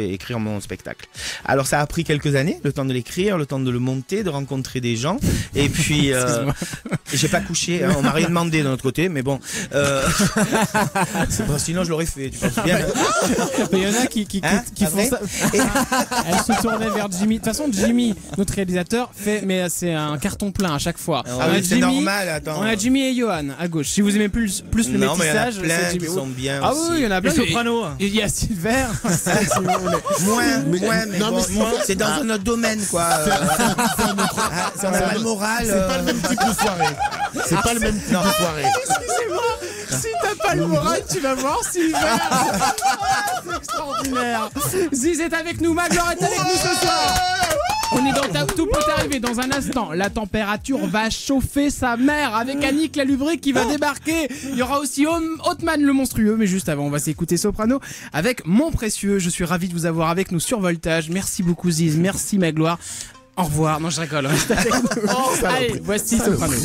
mon spectacle. Alors ça a pris quelques années, le temps de l'écrire, le temps de le monter, de rencontrer des gens. Et puis, euh, j'ai pas couché, hein, on m'a rien demandé de notre côté, mais bon. Euh, bon, sinon je l'aurais fait, tu penses bien. Il y en a qui, qui, Hein, qui font après ça. Elle se tournait vers Jimmy. De toute façon, Jimmy, notre réalisateur, fait, mais c'est un carton plein à chaque fois. Ah On a oui, c'est Jimmy, normal, attends. On a Jimmy et Johan à gauche. Si vous aimez plus, plus le Non, mais il y en a métissage, plein c'est Jimmy. qui sont bien Ah aussi. oui, il y en a plein. Les Sopranos. Il y a Silver. si vous voulez. Moins, Mais- moins, mais non, bon, mais c'est- c'est dans un autre domaine, quoi. Euh, ah, si on n'a pas le moral. C'est pas le même type de soirée. C'est pas le même type de soirée. Excusez-moi, si t'as pas le moral, tu vas voir Silver. C'est extraordinaire. Ziz est avec nous, Magloire est avec nous ce soir. On est dans ta... Tout peut arriver dans un instant. La température va chauffer sa mère avec Annick la lubrique qui va débarquer. Il y aura aussi Hom- Hotman le monstrueux. Mais juste avant, on va s'écouter Soprano avec Mon Précieux. Je suis ravi de vous avoir avec nous sur Voltage. Merci beaucoup Ziz, merci Magloire. Au revoir. Non, je rigole. Reste avec nous. Allez, voici Soprano.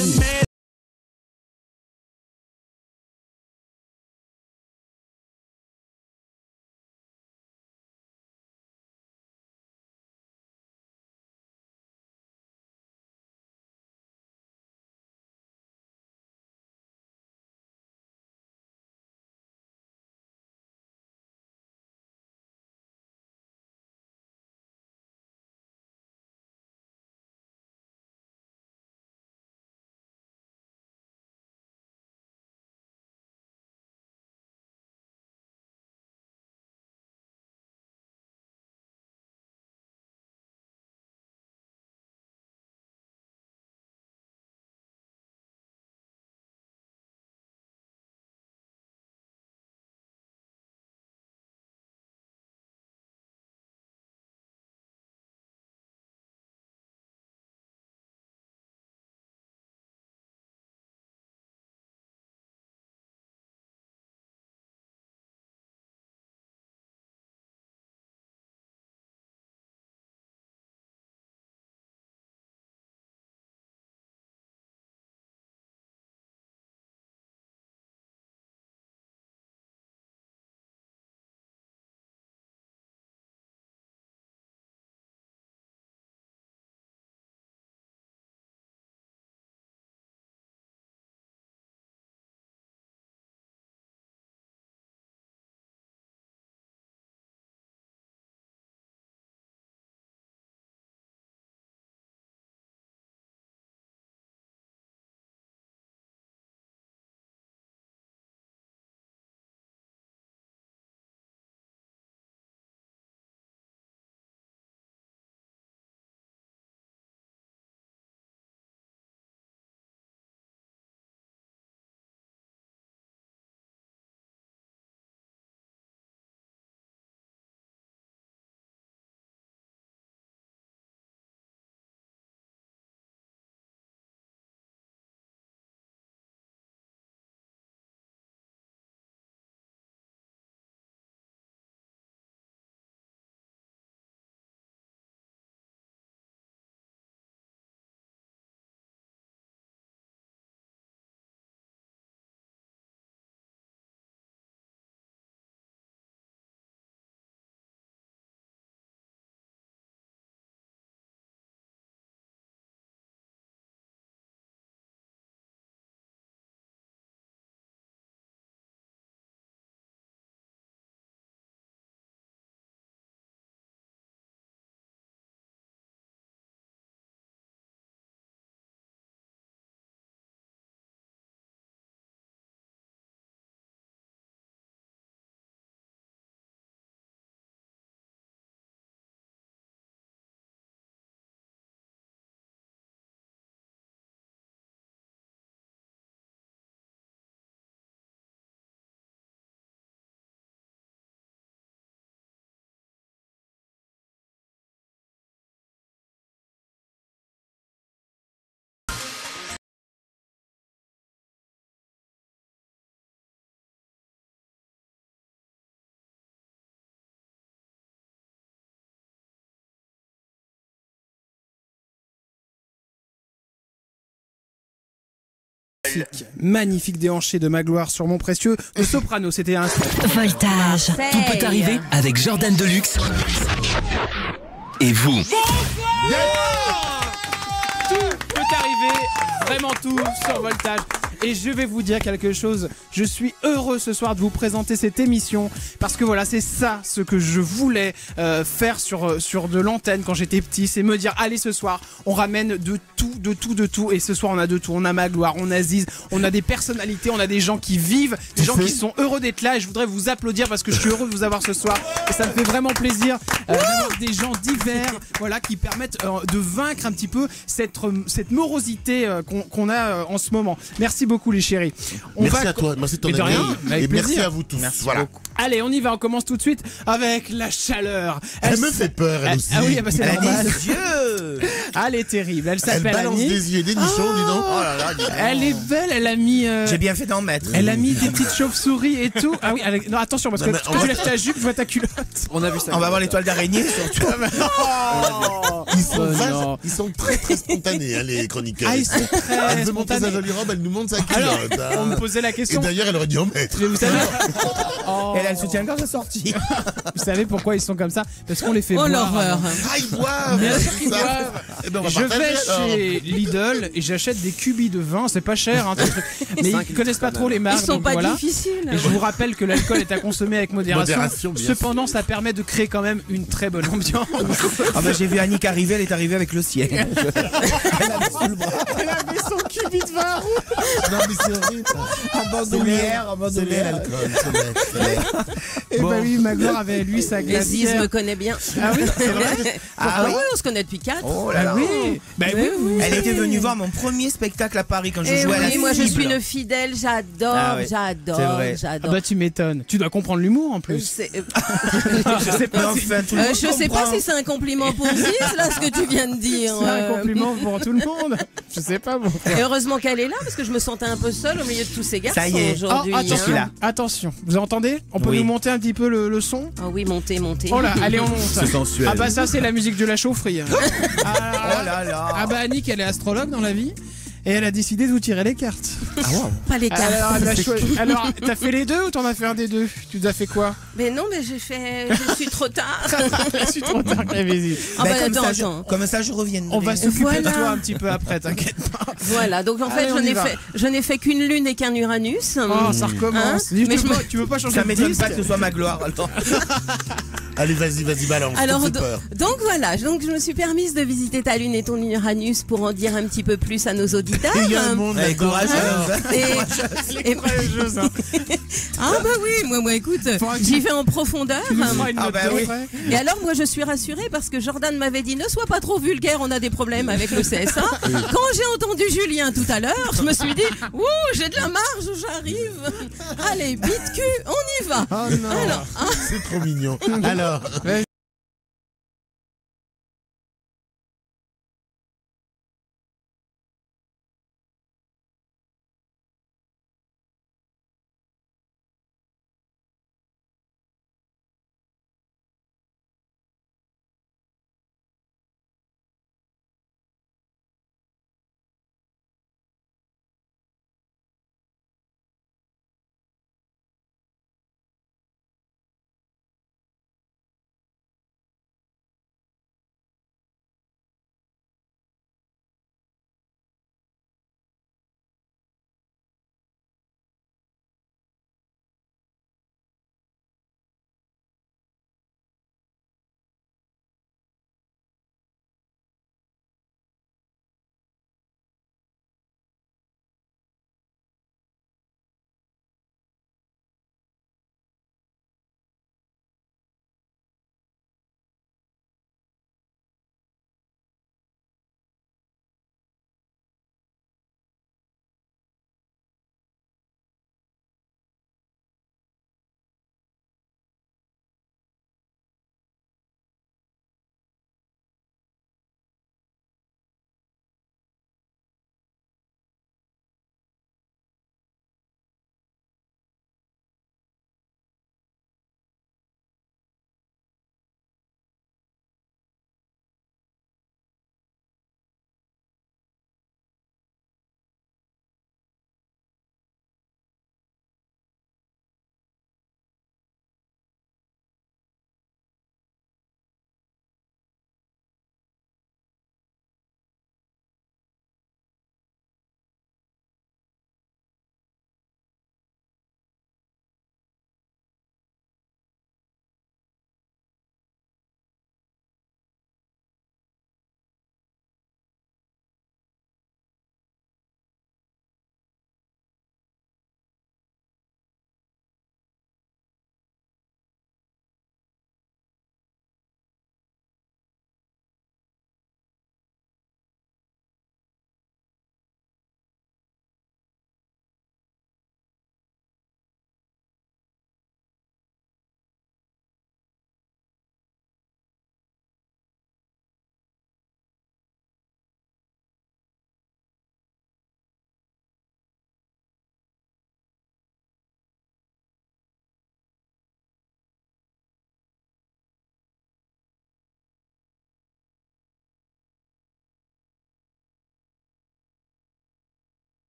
Magnifique, magnifique déhanché de Magloire sur Mon Précieux. Le Soprano, c'était un... Voltage. Tout peut arriver avec Jordan Deluxe Et vous? Tout peut arriver, vraiment tout sur Voltage. Et je vais vous dire quelque chose, je suis heureux ce soir de vous présenter cette émission parce que voilà, c'est ça ce que je voulais euh, faire sur, sur de l'antenne quand j'étais petit, c'est me dire allez ce soir on ramène de tout, de tout, de tout et ce soir on a de tout, on a Magloire, on a Ziz, on a des personnalités, on a des gens qui vivent, des gens qui sont heureux d'être là et je voudrais vous applaudir parce que je suis heureux de vous avoir ce soir et ça me fait vraiment plaisir euh, d'avoir des gens divers voilà, qui permettent euh, de vaincre un petit peu cette, cette morosité euh, qu'on qu'on a euh, en ce moment. Merci beaucoup les chéris. On merci va... à toi, merci de ton Mais de accueil. rien, avec Et merci plaisir. à vous tous. Merci voilà. beaucoup. Allez, on y va, on commence tout de suite avec la chaleur. Elle me fait peur, elle Elle- aussi. Ah oui, bah c'est Elle a normal. des yeux. Ah, elle est terrible. Elle Elle s'appelle balance Annie. des yeux et des nichons, dis donc. Oh là là, dis donc. Elle est belle, elle a mis. euh, J'ai bien fait d'en mettre. Elle a mis des petites chauves-souris et tout. Ah oui, elle a- non, attention, parce que Non, mais quand on tu va- lèves ta jupe, je vois ta culotte. On a vu ça. On va voir l'étoile d'araignée surtout. Ils sont, Oh, vaches- non. ils sont très très spontanés, hein, les chroniqueurs. Ah, ils sont très Elle veut montrer sa spontanés. jolie robe, elle nous montre sa Alors, culotte. hein. on me posait la Et question. d'ailleurs, elle aurait dû en mettre. Vous savez, Oh. Elle a le soutien-gorge assorti. Vous savez pourquoi ils sont comme ça? Parce qu'on les fait Oh boire. l'horreur. Ah, ils boivent. Bien sûr c'est qu'ils ça. boivent. Eh ben, on va Je partager, vais alors. chez Lidl et j'achète des cubis de vin, c'est pas cher, hein, ce truc. Mais ils connaissent pas trop les marques. Ils sont donc pas voilà. difficiles. Et je vous rappelle que l'alcool est à consommer avec modération. Modération, bien Cependant, ça permet de créer quand même une très bonne ambiance. Ah bah j'ai vu Annick arriver, elle est arrivée avec le sien. Elle avait son cubi de vin rouge. Non, mais c'est horrible. ça. Bandoulière, C'est laid, l'alcool. c'est laid, c'est laid. Et bah oui, Magloire avait lui sa Et Ziz glacière. me connaît bien. Ah oui, c'est vrai. Ah oui, on se connaît depuis quatre. Oh là là. Ah oui. Bah oui, oui. Elle était venue voir mon premier spectacle à Paris quand je Et jouais à la oui, moi je Cible. suis une fidèle, j'adore, Ah oui, c'est j'adore, vrai. Ah j'adore. bah tu m'étonnes. Tu dois comprendre l'humour en plus. C'est- euh, Je sais Mais pas si enfin, tout le euh, monde je sais pas comprend. si c'est un compliment pour Ziz, là, ce que tu viens de dire. c'est un euh. compliment pour tout le monde. Je sais pas pourquoi. Et heureusement qu'elle est là, parce que je me sentais un peu seule au milieu de tous ces garçons Ça y est. aujourd'hui. Oh, Je suis attention, là. attention. Vous entendez? On peut Oui. nous monter un petit peu le, le son? Ah oui, montez, montez. Oh là, allez, on monte. sensuel. Ah bah ça, c'est la musique de la chaufferie. Ah, Oh là là. ah bah Annick, elle est astrologue dans la vie. Et elle a décidé de vous tirer les cartes. Pas les cartes. Alors, elle a choi- Alors, t'as fait les deux ou t'en as fait un des deux? Tu as fait quoi? Mais non, mais j'ai fait. Je suis trop tard. Je suis trop tard, vas-y. Ah Ben, bah comme, attends, ça, je, attends. comme ça, je reviendrai. On va s'occuper Voilà. de toi un petit peu après, t'inquiète pas. Voilà, donc en fait, Allez, on je y n'ai va. fait, je n'ai fait qu'une lune et qu'un Uranus. Oh, ça Hein recommence. tu, Mais veux je pas, me- tu veux pas changer Ça de m'étonne disque? pas que ce soit ma gloire. Alors. Allez, vas-y, vas-y, balance. Alors, on fait do- peur. donc voilà, donc je me suis permise de visiter ta lune et ton Uranus pour en dire un petit peu plus à nos auditeurs. Il y a un monde Elle est là-dedans. courageuse. Et, et- Courageuse, hein. ah bah oui, moi, moi écoute, Faudra que j'y vais en profondeur. Tu nous feras une Ah note bah de oui. frais. Et alors moi je suis rassurée parce que Jordan m'avait dit ne sois pas trop vulgaire, on a des problèmes avec le C S A. Quand j'ai entendu Julien tout à l'heure, je me suis dit ouh j'ai de la marge, j'arrive. Allez, bite cul, on y va. Oh non. Alors, C'est trop mignon. Alors.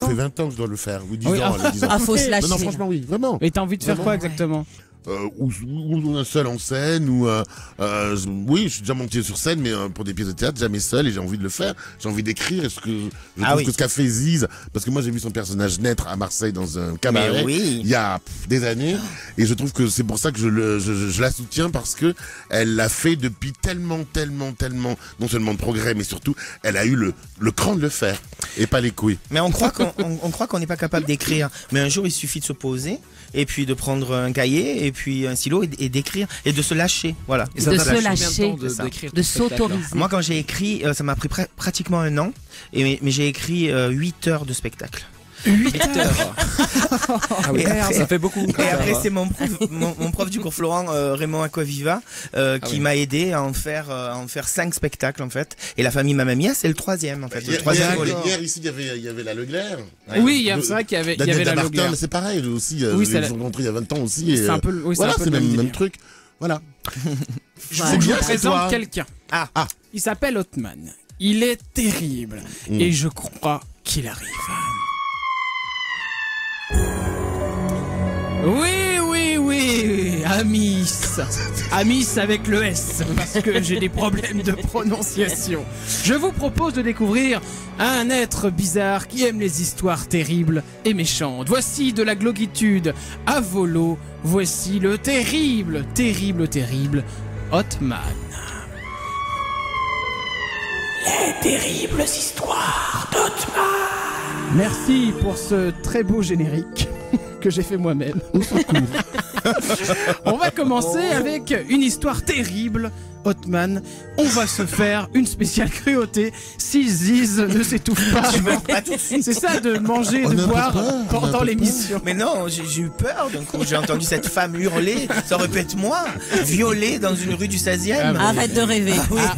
fait vingt ans que je dois le faire, ou dix Oui, ans, ah. allez, dix ans. Ah, faut se Non, lâcher. non, franchement, oui, vraiment. Et t'as envie de faire Vraiment, quoi ouais. exactement? Euh, ou, ou un seul en scène, ou euh, euh, je- oui, je suis déjà monté sur scène, mais euh, pour des pièces de théâtre, jamais seul, et j'ai envie de le faire. J'ai envie d'écrire. Et ce que je Ah trouve oui. que ce qu'a fait Ziz, parce que moi j'ai vu son personnage naître à Marseille dans un cabaret Mais oui. il y a pff, des années, et je trouve que c'est pour ça que je, le, je, je, je la soutiens, parce que elle l'a fait depuis tellement, tellement, tellement, non seulement de progrès, mais surtout, elle a eu le, le cran de le faire, et pas les couilles. Mais on croit qu'on on, on croit qu'on n'est pas capable d'écrire. Mais un jour, il suffit de se poser et puis de prendre un cahier et puis un stylo et, et d'écrire et de se lâcher. Voilà. Et ça De t'a se pris combien lâcher, temps de, c'est ça. d'écrire De ton spectacle, là s'autoriser. Moi, quand j'ai écrit, euh, ça m'a pris pr- pratiquement un an. Et, mais mais j'ai écrit euh, huit heures de spectacle. huit heures. Ah oui, Et après- ça fait beaucoup. Et après, c'est mon prof, mon, mon prof du cours Florent, euh, Raymond Aquaviva, euh, Ah qui oui. m'a aidé à en faire, euh, à en faire cinq spectacles en fait. Et la famille Mamma Mia, c'est le troisième en fait. Le Hier, troisième hier, volet. hier, ici, il y avait, il y avait la Leclerc. Oui, il y a- De- c'est vrai qu'il y avait, il y Daniel avait la Damartin, Leclerc. mais c'est pareil, eux aussi. euh, Oui, je c'est les ai la- rencontrés il y a vingt ans aussi. Et, C'est un euh, peu, le- oui, c'est voilà, un peu c'est le le même, même, même délire. truc. Voilà. Je Ouais. vous bien, c'est présente toi. quelqu'un. Ah. Ah. Il s'appelle Othman. Il est terrible. Mm. Et je crois qu'il arrive. Oui, oui, oui, Amis. Amis avec le S, parce que j'ai des problèmes de prononciation. Je vous propose de découvrir un être bizarre qui aime les histoires terribles et méchantes. Voici de la gloguitude à volo. Voici le terrible, terrible, terrible Othman. Les terribles histoires d'Othman. Merci pour ce très beau générique que j'ai fait moi-même. On va commencer avec une histoire terrible. Othman, on va se faire une spéciale cruauté si Ziz ne s'étouffe pas. avant. Pas tout de suite. C'est ça de manger et On de a un peu boire peur, on a un pendant peu l'émission. Mais non, j'ai j'ai eu peur d'un coup. J'ai entendu cette femme hurler. Ça aurait pu être moi, violée dans une rue du seizième. Arrête de rêver.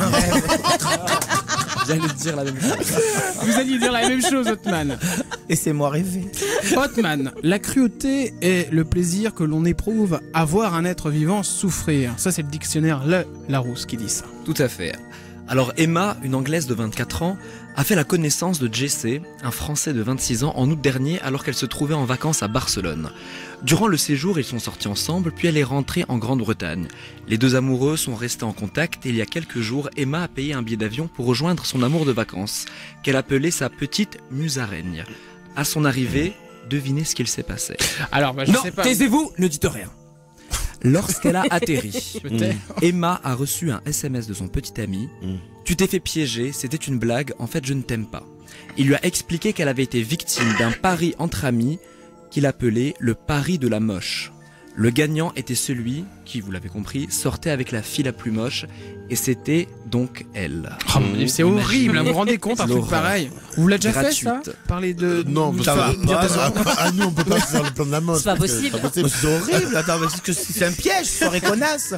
J'allais te dire la même chose. Vous alliez dire la même chose, Othman. Et c'est moi rêver. Othman, la cruauté est le plaisir que l'on éprouve à voir un être vivant souffrir. Ça, c'est le dictionnaire Le Larousse qui dit ça. Tout à fait. Alors Emma, une Anglaise de vingt-quatre ans, a fait la connaissance de Jesse, un Français de vingt-six ans, en août dernier alors qu'elle se trouvait en vacances à Barcelone. Durant le séjour, ils sont sortis ensemble, puis elle est rentrée en Grande-Bretagne. Les deux amoureux sont restés en contact et il y a quelques jours, Emma a payé un billet d'avion pour rejoindre son amour de vacances, qu'elle appelait sa petite musaraigne. À son arrivée, devinez ce qu'il s'est passé. Alors, bah, je Non, sais pas. taisez-vous, ne dites rien. Lorsqu'elle a atterri, Je me tais. Emma a reçu un S M S de son petit ami. Mm. Tu t'es fait piéger, c'était une blague, en fait je ne t'aime pas. Il lui a expliqué qu'elle avait été victime d'un pari entre amis qu'il appelait le pari de la moche. Le gagnant était celui qui, vous l'avez compris, sortait avec la fille la plus moche, et c'était donc elle. Oh, mon Dieu, c'est horrible, hein, vous vous rendez compte un truc L'horreur. pareil? Vous l'avez déjà fait Gratuite. ça? Parler de... Non, Ça va non, pas, à, à- à nous, on peut pas faire le plan de la mode. C'est pas parce que possible. C'est pas possible. C'est horrible. Attends, parce que c'est un piège, soirée connasse.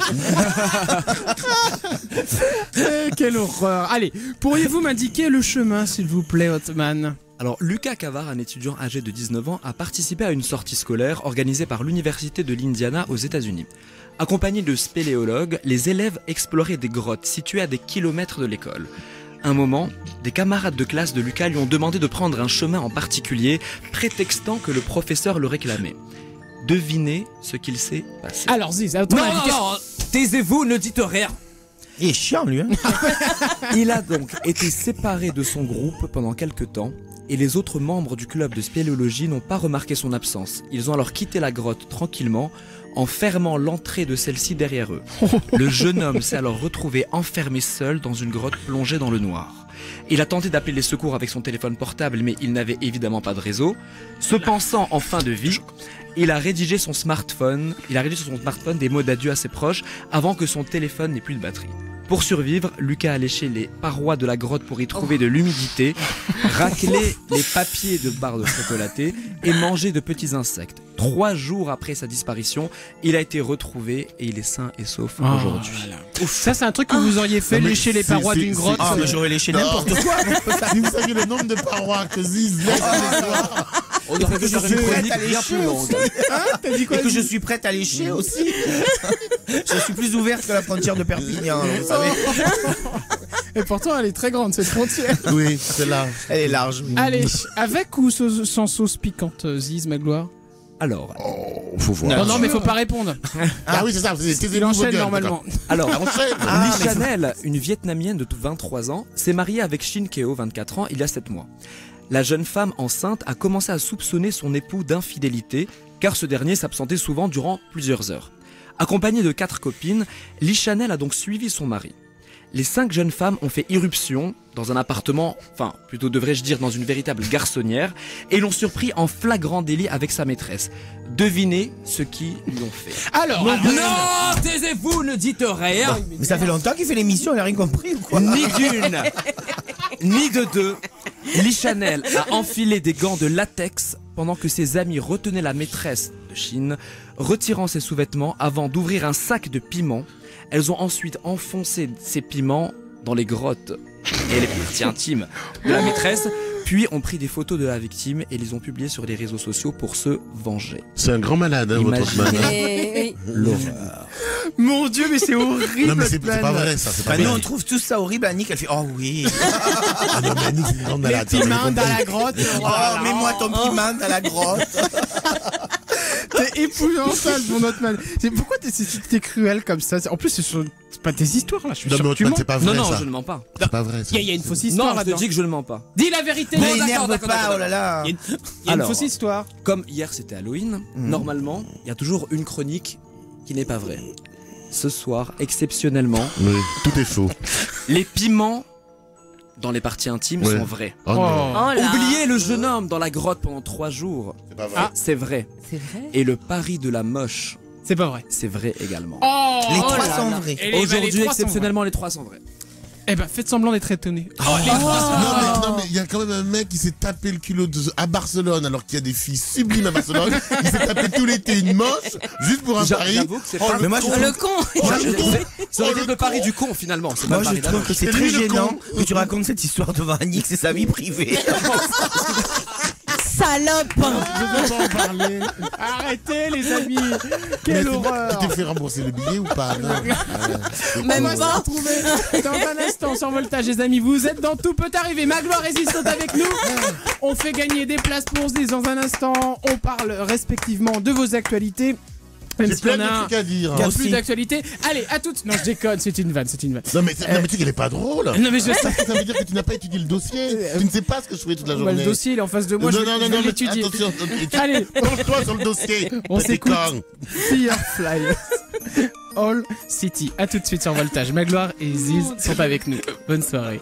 Eh, quelle horreur. Allez, pourriez-vous m'indiquer le chemin, s'il vous plaît, Othman? Alors, Lucas Cavar, un étudiant âgé de dix-neuf ans, a participé à une sortie scolaire organisée par l'Université de l'Indiana aux États-Unis. Accompagnés de spéléologues, les élèves exploraient des grottes situées à des kilomètres de l'école. Un moment, des camarades de classe de Lucas lui ont demandé de prendre un chemin en particulier, prétextant que le professeur le réclamait. Devinez ce qu'il s'est passé. Alors, Ziz, à ton non, avis, non, non, taisez-vous, ne dites rien. Il est chiant, lui. Hein. Il a donc été séparé de son groupe pendant quelques temps et les autres membres du club de spéléologie n'ont pas remarqué son absence. Ils ont alors quitté la grotte tranquillement en fermant l'entrée de celle-ci derrière eux. Le jeune homme s'est alors retrouvé enfermé seul dans une grotte plongée dans le noir. Il a tenté d'appeler les secours avec son téléphone portable mais il n'avait évidemment pas de réseau. Se pensant en fin de vie, il a rédigé son smartphone, il a rédigé sur son smartphone des mots d'adieu à ses proches avant que son téléphone n'ait plus de batterie. Pour survivre, Lucas a léché les parois de la grotte pour y trouver de l'humidité, raclé les papiers de barres de chocolaté et mangé de petits insectes. Trois jours après sa disparition, il a été retrouvé et il est sain et sauf Oh, aujourd'hui. voilà. Ça, c'est un truc que vous auriez fait, Non, mais lécher les c'est- parois c'est- d'une c'est- grotte. Ah, euh, mais j'aurais léché n'importe quoi. Si vous saviez le nombre de parois que Ziz laisse tous les soirs. On aurait pu je faire suis une prête chronique à bien lécher plus longue. aussi. T'as dit quoi, Et que je Ziz? suis prête à lécher aussi. Je suis plus ouverte que la frontière de Perpignan, vous savez. Et pourtant, elle est très grande, cette frontière. Oui, c'est là. Elle est large. Allez, avec ou sau- sans sauce piquante, Ziz, Magloire? Alors, Oh, faut voir. Non, non, mais faut pas répondre. Ah oui, c'est ça. c'est- c'est- Il c'est enchaîne Google, normalement. alors, d'accord. Ah, enchaîne. Ah, Lee mais Chanel, une Vietnamienne de vingt-trois ans, s'est mariée avec Shin Keo, vingt-quatre ans, il y a sept mois. La jeune femme enceinte a commencé à soupçonner son époux d'infidélité, car ce dernier s'absentait souvent durant plusieurs heures. Accompagnée de quatre copines, Lee Chanel a donc suivi son mari. Les cinq jeunes femmes ont fait irruption dans un appartement, enfin plutôt devrais-je dire dans une véritable garçonnière, et l'ont surpris en flagrant délit avec sa maîtresse. Devinez ce qu'ils lui ont fait. Alors, alors, Non, taisez-vous, ne dites rien. Mais ça fait longtemps qu'il fait l'émission, elle a rien compris ou quoi? Ni d'une, ni de deux. Lee Chanel a enfilé des gants de latex pendant que ses amis retenaient la maîtresse de Chine, retirant ses sous-vêtements avant d'ouvrir un sac de piments. Elles ont ensuite enfoncé ces piments dans les grottes et les parties intimes de la maîtresse, puis ont pris des photos de la victime et les ont publiées sur les réseaux sociaux pour se venger. C'est un grand malade, hein, votre Imaginez. man. Et- L'horreur. mon Dieu, mais c'est horrible. Non, mais c'est cette c'est pas blague. vrai, ça. C'est pas Bah, nous, vrai. on trouve tout ça horrible. Annick, elle fait oh oui. Ah non, mais Annick, c'est une grande Les malade. petits ça, mains j'ai dans compris. la grotte. Oh, Voilà. mets-moi ton piment dans la grotte. T'es épouvantable, mon autre man. C'est pourquoi t'es, t'es- t'es cruel comme ça? En plus, c'est sur- c'est pas tes histoires là. Je suis Non, sûr mais que tu Hotman, mens. c'est pas Non, vrai, non, ça. je ne mens pas. C'est pas vrai, ça. Il y, a- il y a une fausse histoire Non, je te là-dedans. dis que je ne mens pas. Dis la vérité. Ne Non, d'accord, l'énerve d'accord, pas, d'accord. oh là là. Il y a une, il y a une Alors. fausse histoire. Comme hier c'était Halloween, normalement, il y a toujours une chronique qui n'est pas vraie. Ce soir, exceptionnellement, Oui, tout est faux. les piments dans les parties intimes Ouais. sont vrais. Oh, non. Oh là. Oubliez le jeune homme dans la grotte pendant trois jours. C'est pas vrai. Ah. C'est vrai. C'est vrai. Et le pari de la moche, C'est pas vrai. c'est vrai également. Oh, Les oh trois là sont là. vrais. Et les- bah, les Aujourd'hui, trois sont exceptionnellement, les trois sont vrais. vrais. Eh ben, faites semblant d'être étonné. Non mais non mais il y a quand même un mec qui s'est tapé le culot de- à Barcelone alors qu'il y a des filles sublimes à Barcelone. Il s'est tapé tout l'été une moche juste pour un J'a- pari. J'avoue que c'est Oh, pas. le Mais moi, je Oh, le con. Oh, Ça, le c'est- con. Ça aurait Oh, été le le pari con. du con finalement. C'est pas Moi, le je pari de la trouve moche. que c'est C'est très lui, le gênant con. que tu racontes cette histoire devant Annick, c'est sa vie privée. Salope. Je veux pas en parler. Arrêtez, les amis. Quelle Mais horreur. Tu t'es fait rembourser le billet ou pas? Non. Ouais. Même On va se pas. retrouver dans un instant sur Voltage, les amis. Vous êtes dans Tout peut arriver. Magloire et Ziz sont avec nous. On fait gagner des places pour Ziz dans un instant. On parle respectivement de vos actualités. Même J'ai s'il y plein en a de un trucs à dire. qui a Aussi. plus d'actualité. Allez, à toutes. Non, je déconne. C'est une vanne. C'est une vanne. Non mais, c'est- non, mais tu sais qu'elle est pas drôle. Non, mais je sais. Parce que ça veut dire que tu n'as pas étudié le dossier. Tu ne sais pas ce que je fais toute la Bah, journée. le dossier, il est en face de moi. non, je vais, non, je non, vais non, mais l'étudier. attention. Allez. Penche-toi sur le dossier. On petit s'écoute. con. Firefly. All City. À tout de suite sur Voltage. Magloire et Ziz sont avec nous. Bonne soirée.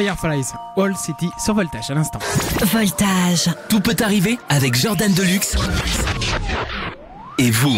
Fireflies, All City sur Voltage à l'instant. Voltage. Tout peut arriver avec Jordan Deluxe. Et vous.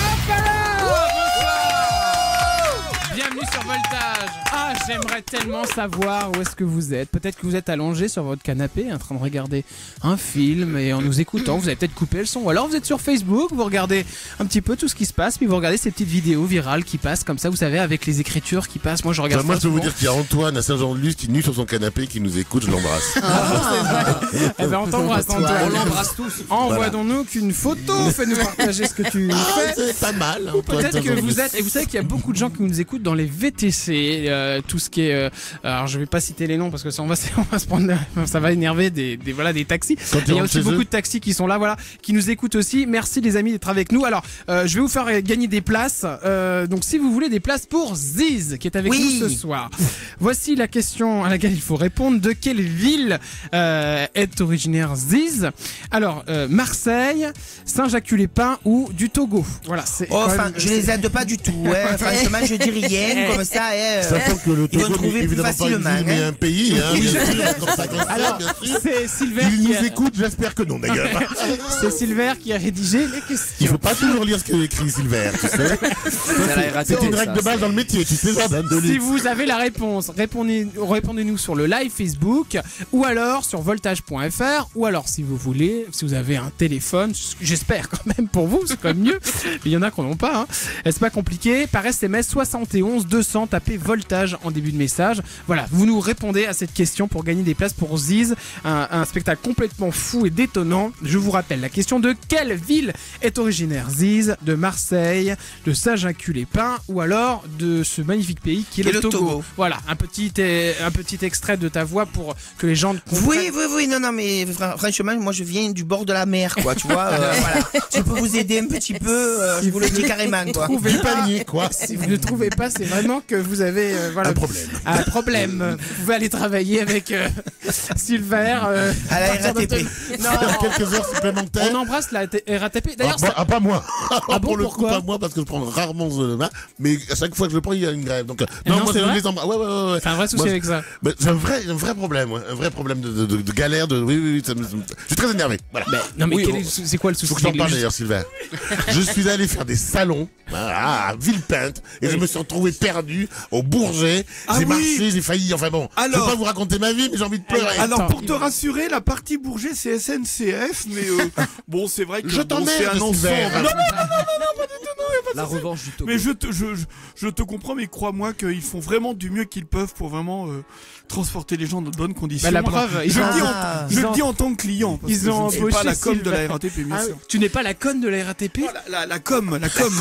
Bienvenue sur Voltage. Ah, j'aimerais tellement savoir où est-ce que vous êtes. Peut-être que vous êtes allongé sur votre canapé en train de regarder un film et en nous écoutant, vous avez peut-être coupé le son. Ou alors vous êtes sur Facebook, vous regardez un petit peu tout ce qui se passe, puis vous regardez ces petites vidéos virales qui passent comme ça, vous savez, avec les écritures qui passent. Moi, je regarde. Enfin, moi, ça je peux vous souvent. dire qu'il y a Antoine à Saint-Jean-de-Luz qui est nu sur son canapé, qui nous écoute, je l'embrasse. Ah, eh ben, on t'embrasse, Antoine. On l'embrasse tous. Envoie-nous qu'une photo, fais-nous partager ce que tu fais. C'est pas mal. Ou Antoine, peut-être que Saint-Jean-de-Luz. vous êtes, et vous savez qu'il y a beaucoup de gens qui nous écoutent dans les V T C, euh, tout ce qui est, euh, alors je vais pas citer les noms parce que ça on va, on va se prendre, ça va énerver des, des voilà des taxis. Quand Et tu il y a rentres aussi chez beaucoup eux. de taxis qui sont là, voilà, qui nous écoutent aussi. Merci les amis d'être avec nous. Alors, euh, je vais vous faire gagner des places. Euh, donc si vous voulez des places pour Ziz qui est avec Oui. nous ce soir. Voici la question à laquelle il faut répondre. De quelle ville euh, est originaire Ziz? Alors euh, Marseille, Saint-Jacques-les-Pins ou du Togo. Voilà. C'est Oh, quand enfin, même- je les aide pas du tout. Ouais. Franchement, je dis rien comme ça. Eh, Sachant que le Ils vont Togo trouver n'est plus évidemment pas une facilement, ville, mais hein. un pays, hein, bien sûr. Comme ça, comme ça, Alors, bien sûr. c'est Silver Il qui nous a... écoute, j'espère que non d'ailleurs. C'est Silver qui a rédigé les Il questions. faut pas toujours lire ce que écrit Silver, tu sais. C'est la R A T P, C'est une ça. règle de base dans le métier, tu sais, Jordan Si Deluxe. vous avez la réponse, répondez, répondez-nous sur le live Facebook ou alors sur voltage point f r ou alors si vous voulez, si vous avez un téléphone, j'espère quand même pour vous, c'est quand même mieux, mais il y en a qui n'en ont pas, hein. C'est pas compliqué, par S M S soixante et onze deux cents, tapez Voltage en début de message. Voilà, vous nous répondez à cette question pour gagner des places pour Ziz, un, un spectacle complètement fou et détonnant. Je vous rappelle la question: de quelle ville est originaire Ziz? De Marseille, de Saint-Jacques-les-Pins ou alors de ce magnifique pays qui est, Qui le, est le Togo. Togo. Voilà, un petit, euh, un petit extrait de ta voix pour que les gens comprennent. Oui, oui, oui, non, non, mais fran- franchement, moi je viens du bord de la mer, quoi, tu vois. euh, voilà. Je peux vous aider un petit peu, euh, je vous le dis carrément, quoi. Trouvez Du pas, panier, quoi. si vous ne trouvez pas, c'est vraiment que vous avez euh, voilà, Un problème. un problème. Vous pouvez aller travailler avec euh, Silver. euh, À la partir R A T P. de- Non, Quelques heures supplémentaires. on embrasse la T- R A T P. Ah, D'ailleurs, bah, ça- ah, pas moi. Ah bon, Pour le coup, pourquoi pas moi, parce que je prends rarement ce main. Mais à chaque fois que je le prends, il y a une grève. Donc, euh, non, non, moi, c'est je vrai les embrasse. Ouais, ouais, ouais, ouais. c'est un vrai souci Moi, avec ça. bah, j'ai un vrai, un vrai problème, ouais. Un vrai problème de, de, de, de galère. De, oui, oui, oui. Ça me, ça me- je suis très énervé. Voilà. Non, mais Oui, quel oh. est- c'est quoi le souci? Faut que je t'en parle Juste- d'ailleurs, Sylvain. Je suis allé faire des salons voilà, à Villepinte et je me suis retrouvé perdu au Bourget. Ah j'ai oui. marché, j'ai failli. Enfin bon, je Alors- veux pas vous raconter ma vie, mais j'ai envie de pleurer. Alors Attends, pour te rassurer, la partie Bourget c'est S N C F, mais euh, bon c'est vrai que Je bon, t'emmerde, c'est un ensemble. Sylvain. Non, non, non, non, non, pas du tout, non, y a pas de La souci. revanche du Togo. Mais je te, je, je, je te comprends, mais crois-moi qu'ils font vraiment du mieux qu'ils peuvent pour vraiment euh, transporter les gens dans de bonnes conditions. Bah, la Alors, preuve, ils je ont- le dis, en, Ah. je ils le ont- dis en tant que client. Parce ils que ont je ne suis pas embauché la com de la Sylvain. R A T P, bien Ah, sûr. tu n'es pas la conne de la R A T P? Oh, la, la, la com, la com.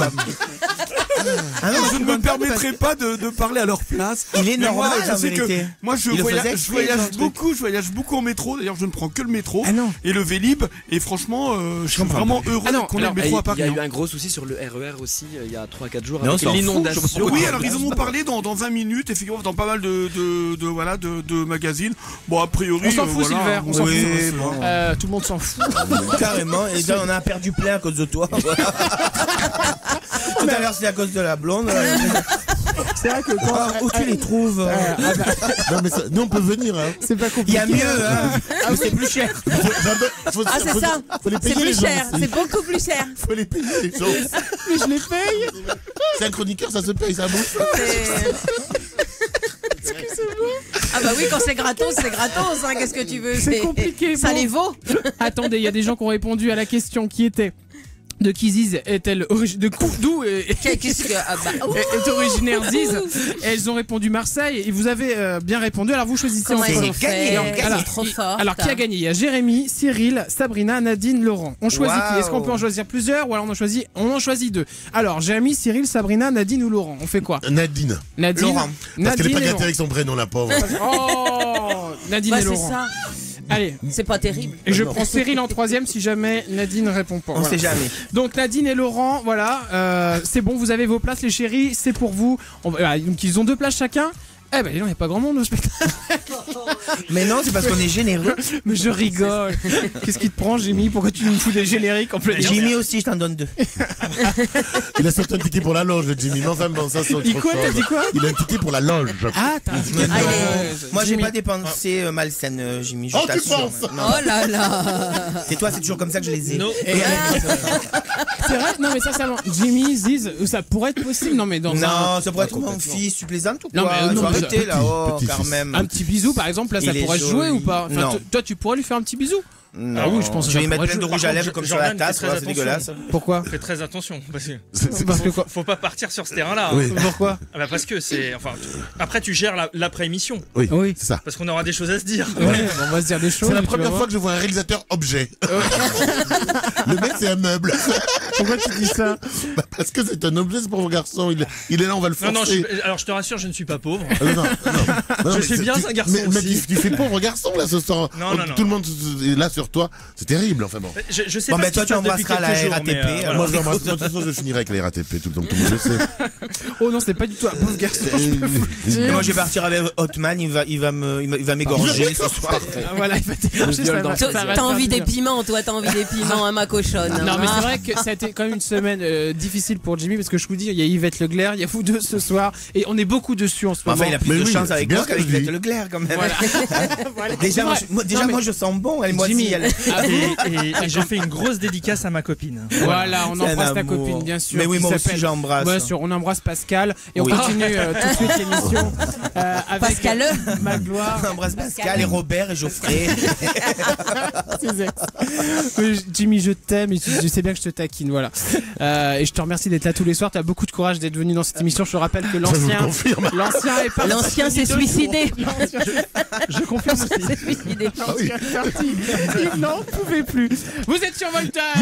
Ah non, je ne me permettrai pas de, de parler à leur place. Il est Mais moi, normal, je en sais que vérité. moi, je Il le voyage, faisait je exprès, voyage ce truc. beaucoup, je voyage beaucoup en métro. D'ailleurs, je ne prends que le métro Ah non. et le Vélib. Et franchement, euh, je suis vraiment heureux Ah non, qu'on ait alors, le Et métro à Il Paris. y a hein. eu un gros souci sur le R E R aussi euh, il y a trois quatre jours Mais on avec s'en fout, l'inondation. je sais pas Oui, pourquoi. alors ils en ont parlé dans, dans vingt minutes, effectivement, dans pas mal de, de, de, voilà, de, de magazines. Bon, a priori. On s'en euh, fout, voilà. Silver, on s'en Oui, fout. bon. Euh, tout le monde s'en fout. Carrément, et là on a perdu plein à cause de toi. Voilà. Tout à l'heure c'est à cause de la blonde. là. C'est vrai que quand. Ah, où tu les trouves euh, Ah, ah bah, Non, mais ça, nous, on peut venir. Hein. c'est pas Il compliqué. y a mieux, hein. Mais c'est plus cher. Faut, faut, Ah, c'est faut- ça. faut les C'est payer, les plus gens cher, aussi. c'est beaucoup plus cher. Faut les payer, les gens. Mais je les paye. C'est un chroniqueur, ça se paye, ça bouffe. C'est- Ah bah oui, quand c'est gratos, c'est gratos, hein, qu'est-ce que tu veux? C'est compliqué, Ça bon. les vaut. Attendez, il y a des gens qui ont répondu à la question qui était: de qui Ziz est-elle originaire? De cou- d'où est, Qu'est-ce que. Ah bah, ouh. est- est originaire Ziz? Et elles ont répondu Marseille et vous avez euh, bien répondu. Alors vous choisissez Comment entre. elles ont C'est gagné, fait? on Elles gagne. sont trop fortes. Alors qui a gagné? Il y a Jérémy, Cyril, Sabrina, Nadine, Laurent. On choisit qui? Est-ce qu'on peut en choisir plusieurs ou alors on en choisit on en choisit deux? Alors Jérémy, Cyril, Sabrina, Nadine ou Laurent? On fait quoi? Nadine. Nadine. Laurent. Parce qu'elle est Nadine pas et gâtée Laurent. avec son prénom, la pauvre. Oh, Nadine Bah et c'est Laurent. ça, Allez. c'est pas terrible. Et je prends Cyril en troisième si jamais Nadine ne répond pas. On Voilà. sait jamais. Donc Nadine et Laurent, voilà, euh, c'est bon, vous avez vos places les chéris, c'est pour vous. On va- voilà, donc ils ont deux places chacun. Eh ben, il n'y a pas grand monde au spectacle. Mais non, c'est parce qu'on est généreux. Mais je rigole. Qu'est-ce qui te prend, Jimmy? Pourquoi tu nous fous des génériques en plein Jimmy aussi, je t'en donne deux. Il a sorti un ticket pour la loge, le Jimmy. Non, enfin bon, ça c'est autre Il quoi, chose. t'as dit quoi? Il a un ticket pour la loge. Ah, t'as un ticket. Allez. Ouais, Moi, j'ai Jimmy. pas des pensées euh, malsaines, euh, Jimmy. Je Oh, tu t'assure. penses? Non. Oh là là. C'est toi, c'est toujours comme ça que je les ai. Non. Et- C'est vrai? Non, mais sincèrement, Jimmy, Ziz, ça pourrait être possible. Non, mais dans un, Non, ça pourrait être mon fils, tu plaisantes ou quoi? Non, mais non, Faut mais arrêter là, oh, petit quand fils. même. un petit bisou, par exemple, là, ça Il est pourrait se joli. jouer ou pas? Enfin, Non. t- toi, tu pourrais lui faire un petit bisou? Non. Ah oui, je pense que Je vais ça y mettre pourrait plein de jouer. rouge à Par lèvres contre, comme sur Jordan, la tasse, fais très voilà, c'est attention. dégueulasse. Pourquoi? Fais très attention. Parce que C'est- c'est- Parce que quoi? faut pas partir sur ce terrain-là. Oui. hein. Pourquoi? Ah bah parce que c'est. Enfin, tu- après, tu gères la- l'après-émission. Oui, Oui. c'est ça. Parce qu'on aura des choses à se dire. Ouais, bon, on va se dire des choses. C'est la tu vas première voir. fois que je vois un réalisateur objet. Le mec, c'est un meuble. Pourquoi tu dis ça? Bah, parce que c'est un objet, c'est pour vos garçons. Il, il est là, on va le Non, forcer. non, je- alors je te rassure, je ne suis pas pauvre. Ah, non, non, non. Non, Je mais suis c'est- bien tu- un garçon Mais, mais aussi. tu, tu fais pauvre garçon là ce soir. Non, Oh, non, non. Tout le monde est là sur toi. C'est terrible, enfin bon. Je, je sais Bon, pas ben, ce toi, qui tu se passe depuis embrasseras la quelques jours, R A T P, mais, euh, voilà. Moi, je l'embrasse. Moi, de toute façon, je finirai avec la R A T P, tout le temps, tout le monde le sait. Oh non, c'est pas du tout un pauvre garçon. Et moi, je vais partir avec Hotman, il va, il va me, il va- il va m'égorger ce soir. Ah, voilà, il va t'égorger, ça va- ça va T'as envie faire des du bien. piments, toi, t'as envie des piments à ma cochonne. Non, mais c'est Ah. vrai que ça a été quand même une semaine euh, difficile pour Jimmy parce que je vous dis, il y a Yvette Leclerc, il y a vous deux ce soir et on est beaucoup dessus en ce moment. Enfin, il a plus Mais de oui, chance c'est avec bien moi ce que qu'avec je dis. Yvette Leclerc, quand même. Voilà. Voilà. Déjà, C'est moi, vrai. je, moi, déjà Non, mais moi, je sens bon. Elle, moi, Jimmy, si, elle... à vous, Et, et- et je fais une grosse dédicace à ma copine. voilà, on C'est un embrasse ta amour. copine, bien sûr. Mais oui, qui moi aussi, s'appelle- j'embrasse. Bien sûr, on embrasse Pascal et on Oui. continue euh, tout de suite l'émission euh, avec Pascal. Magloire. J'embrasse Pascal et Robert et Geoffrey. Ses ex. Euh, Jimmy, je t'aime et je, je sais bien que je te taquine, voilà. Euh, et je te remercie d'être là tous les soirs. Tu as beaucoup de courage d'être venu dans cette émission. Je te rappelle que Je vous l'ancien, confirme. l'ancien est parti. L'ancien s'est suicidé. L'ancien- Je confirme L'ancien aussi. s'est suicidé. Ah oui. L'ancien est parti. Il n'en pouvait plus. Vous êtes sur Voltage.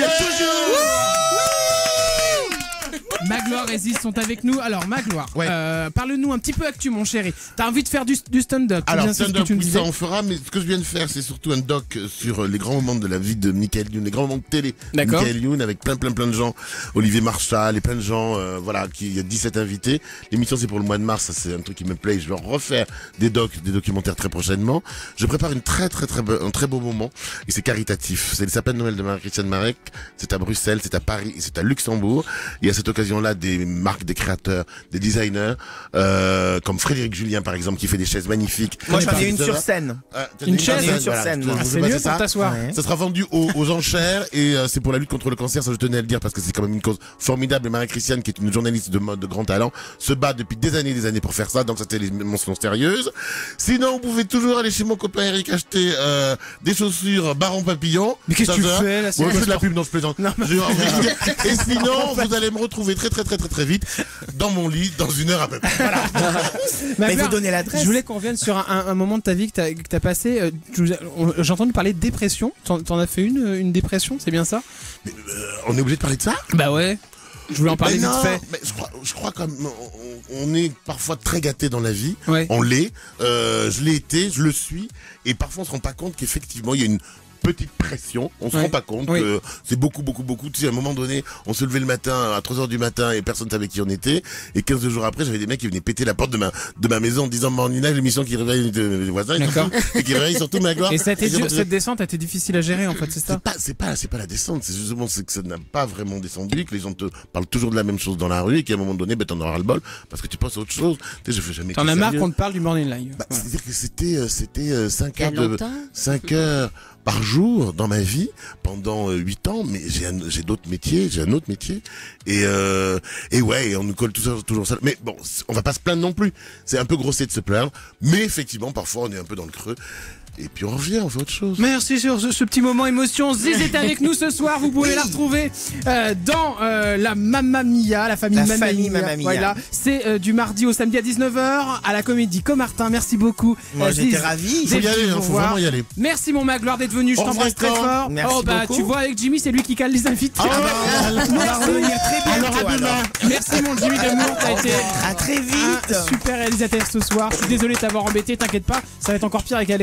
Magloire et Ziz sont avec nous. Alors Magloire, Ouais. euh, parle-nous un petit peu actu, mon chéri. T'as envie de faire du, du stand-up? c'est Alors, bien ça ce que stand-up, tu me oui, disais. ça on fera, mais ce que je viens de faire, c'est surtout un doc sur les grands moments de la vie de Michael Youn, les grands moments de télé de D'accord. Michael Youn, avec plein, plein, plein de gens, Olivier Marchal et plein de gens, euh, voilà, qui, il y a dix-sept invités. L'émission, c'est pour le mois de mars, ça c'est un truc qui me plaît, je vais en refaire des docs, des documentaires très prochainement. Je prépare une très, très, très, be- un très beau moment, et c'est caritatif. C'est les sapins de Noël de Marie-Christiane Marek, c'est à Bruxelles, c'est à Paris, et c'est à Luxembourg. Et à cette occasion-là, des marques, des créateurs, des designers, euh, comme Frédéric Julien, par exemple, qui fait des chaises magnifiques. Moi, j'en ai une Ça sur va scène. Ah, t'as Une des- chaise j'en ai sur scène, je- moi. je Ah, vous c'est ai passé mieux pour ça. t'asseoir. Ouais. Ça sera vendu aux, aux enchères et euh, c'est pour la lutte contre le cancer, ça je tenais à le dire parce que c'est quand même une cause formidable. Et Marie-Christiane, qui est une journaliste de mode de grand talent, se bat depuis des années et des années pour faire ça, donc c'était les mentions sérieuses. Sinon, vous pouvez toujours aller chez mon copain Eric acheter euh, des chaussures Baron Papillon. Mais qu'est-ce Ça que tu va. fais, là, c'est Ouais, quoi je fais de la ce pub, non je plaisante. J'ai envie de dire. Et sinon, vous allez me retrouver très très très très très vite dans mon lit dans une heure à peu près. Voilà. Mais il Magloire, faut donner l'adresse. Je voulais qu'on revienne sur un, un- un moment de ta vie que t'as, que t'as passé. euh, tu nous as- on- J'ai entendu parler de dépression. T'en, t'en as fait une, euh, une dépression, c'est bien ça? Mais, euh, on est obligé de parler de ça? Bah ouais. Je voulais en parler Mais vite non, fait. mais je crois, je crois comme on, on est parfois très gâté dans la vie. Ouais. On l'est. Euh, je l'ai été, je le suis, et parfois on se rend pas compte qu'effectivement il y a une petite pression. On se Ouais. rend pas compte Oui. que c'est beaucoup, beaucoup, beaucoup. Tu sais, à un moment donné, on se levait le matin à trois heures du matin et personne savait qui on était. Et quinze jours après, j'avais des mecs qui venaient péter la porte de ma de ma maison en disant Mornina, l'émission qui réveille les voisins, et D'accord. surtout- et qui réveille surtout ma gloire. Et ça a été Et j'ai dur- pas- cette descente a été difficile à gérer en fait, c'est ça? c'est pas, c'est pas, c'est pas la descente. C'est justement c'est que ça n'a pas vraiment descendu, que les gens te parlent toujours de la même chose dans la rue et qu'à un moment donné, ben t'en auras le bol parce que tu passes à autre chose. Tu sais, je fais jamais. T'en que as marre sérieux. qu'on te parle du morning live. Bah, Ouais. c'est-à-dire que c'était, euh, c'était euh, cinq Il y a heures de, longtemps. cinq heures par jour dans ma vie pendant euh, huit ans, mais j'ai un- j'ai d'autres métiers, j'ai un autre métier et euh, et ouais, et on nous colle tout ça toujours ça. Mais bon, c- on va pas se plaindre non plus. C'est un peu grossier de se plaindre, mais effectivement parfois on est un peu dans le creux. Et puis on revient, on fait autre chose. Merci sur ce, ce petit moment émotion. Ziz est avec nous ce soir. Vous pouvez la retrouver euh, dans euh, la Mamma Mia, la famille La Mamma famille Mia. Mamma Mia. Voilà, c'est euh, du mardi au samedi à dix-neuf heures à la Comédie Comartin. Merci beaucoup. Moi, euh, j'étais Ziz. ravi. Faut y D'être aller, venu hein, vous faut voir. vraiment y aller. Merci mon Magloire d'être venu. Je Au t'embrasse très revoir, fort. Merci oh bah beaucoup. tu vois avec Jimmy, c'est lui qui cale les invités. Ah, bah, On va revenir très alors bientôt à demain. alors. Merci mon Jimmy d'amour. T'as été À très vite. un super réalisateur ce soir. Je suis désolé de t'avoir embêté. T'inquiète pas, ça va être encore pire avec Alex Good.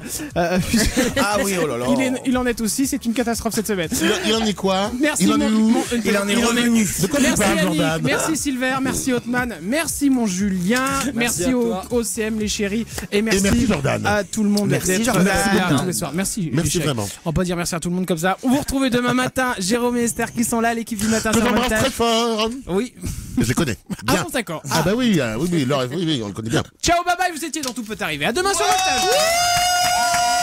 Euh, Ah oui, oh là là. il, est- il en est aussi, c'est une catastrophe cette semaine. Il, il en est quoi? Merci Il en mon, est où? mon- Il en est revenu. De quoi tu Merci parles, Yannick, Jordan? merci Silver, merci Hotman, merci mon Julien, merci, à au, toi. au C M les chéris et merci, Et merci, Jordan. à tout le monde Merci, d'être Jordan. là Merci tous les soirs. Merci, Merci les chéris. vraiment. On peut dire merci à tout le monde comme ça. On vous retrouve demain matin, Jérôme et Esther qui sont là, l'équipe du matin Que sur j'embrasse Voltage. très fort. Oui. Je les connais. Ah Bien. bon, d'accord. Ah bah oui, euh, oui, oui, Laure, oui, oui, on le connaît bien. Ciao, bye bye, vous étiez dans Tout peut arriver. À demain sur Voltage.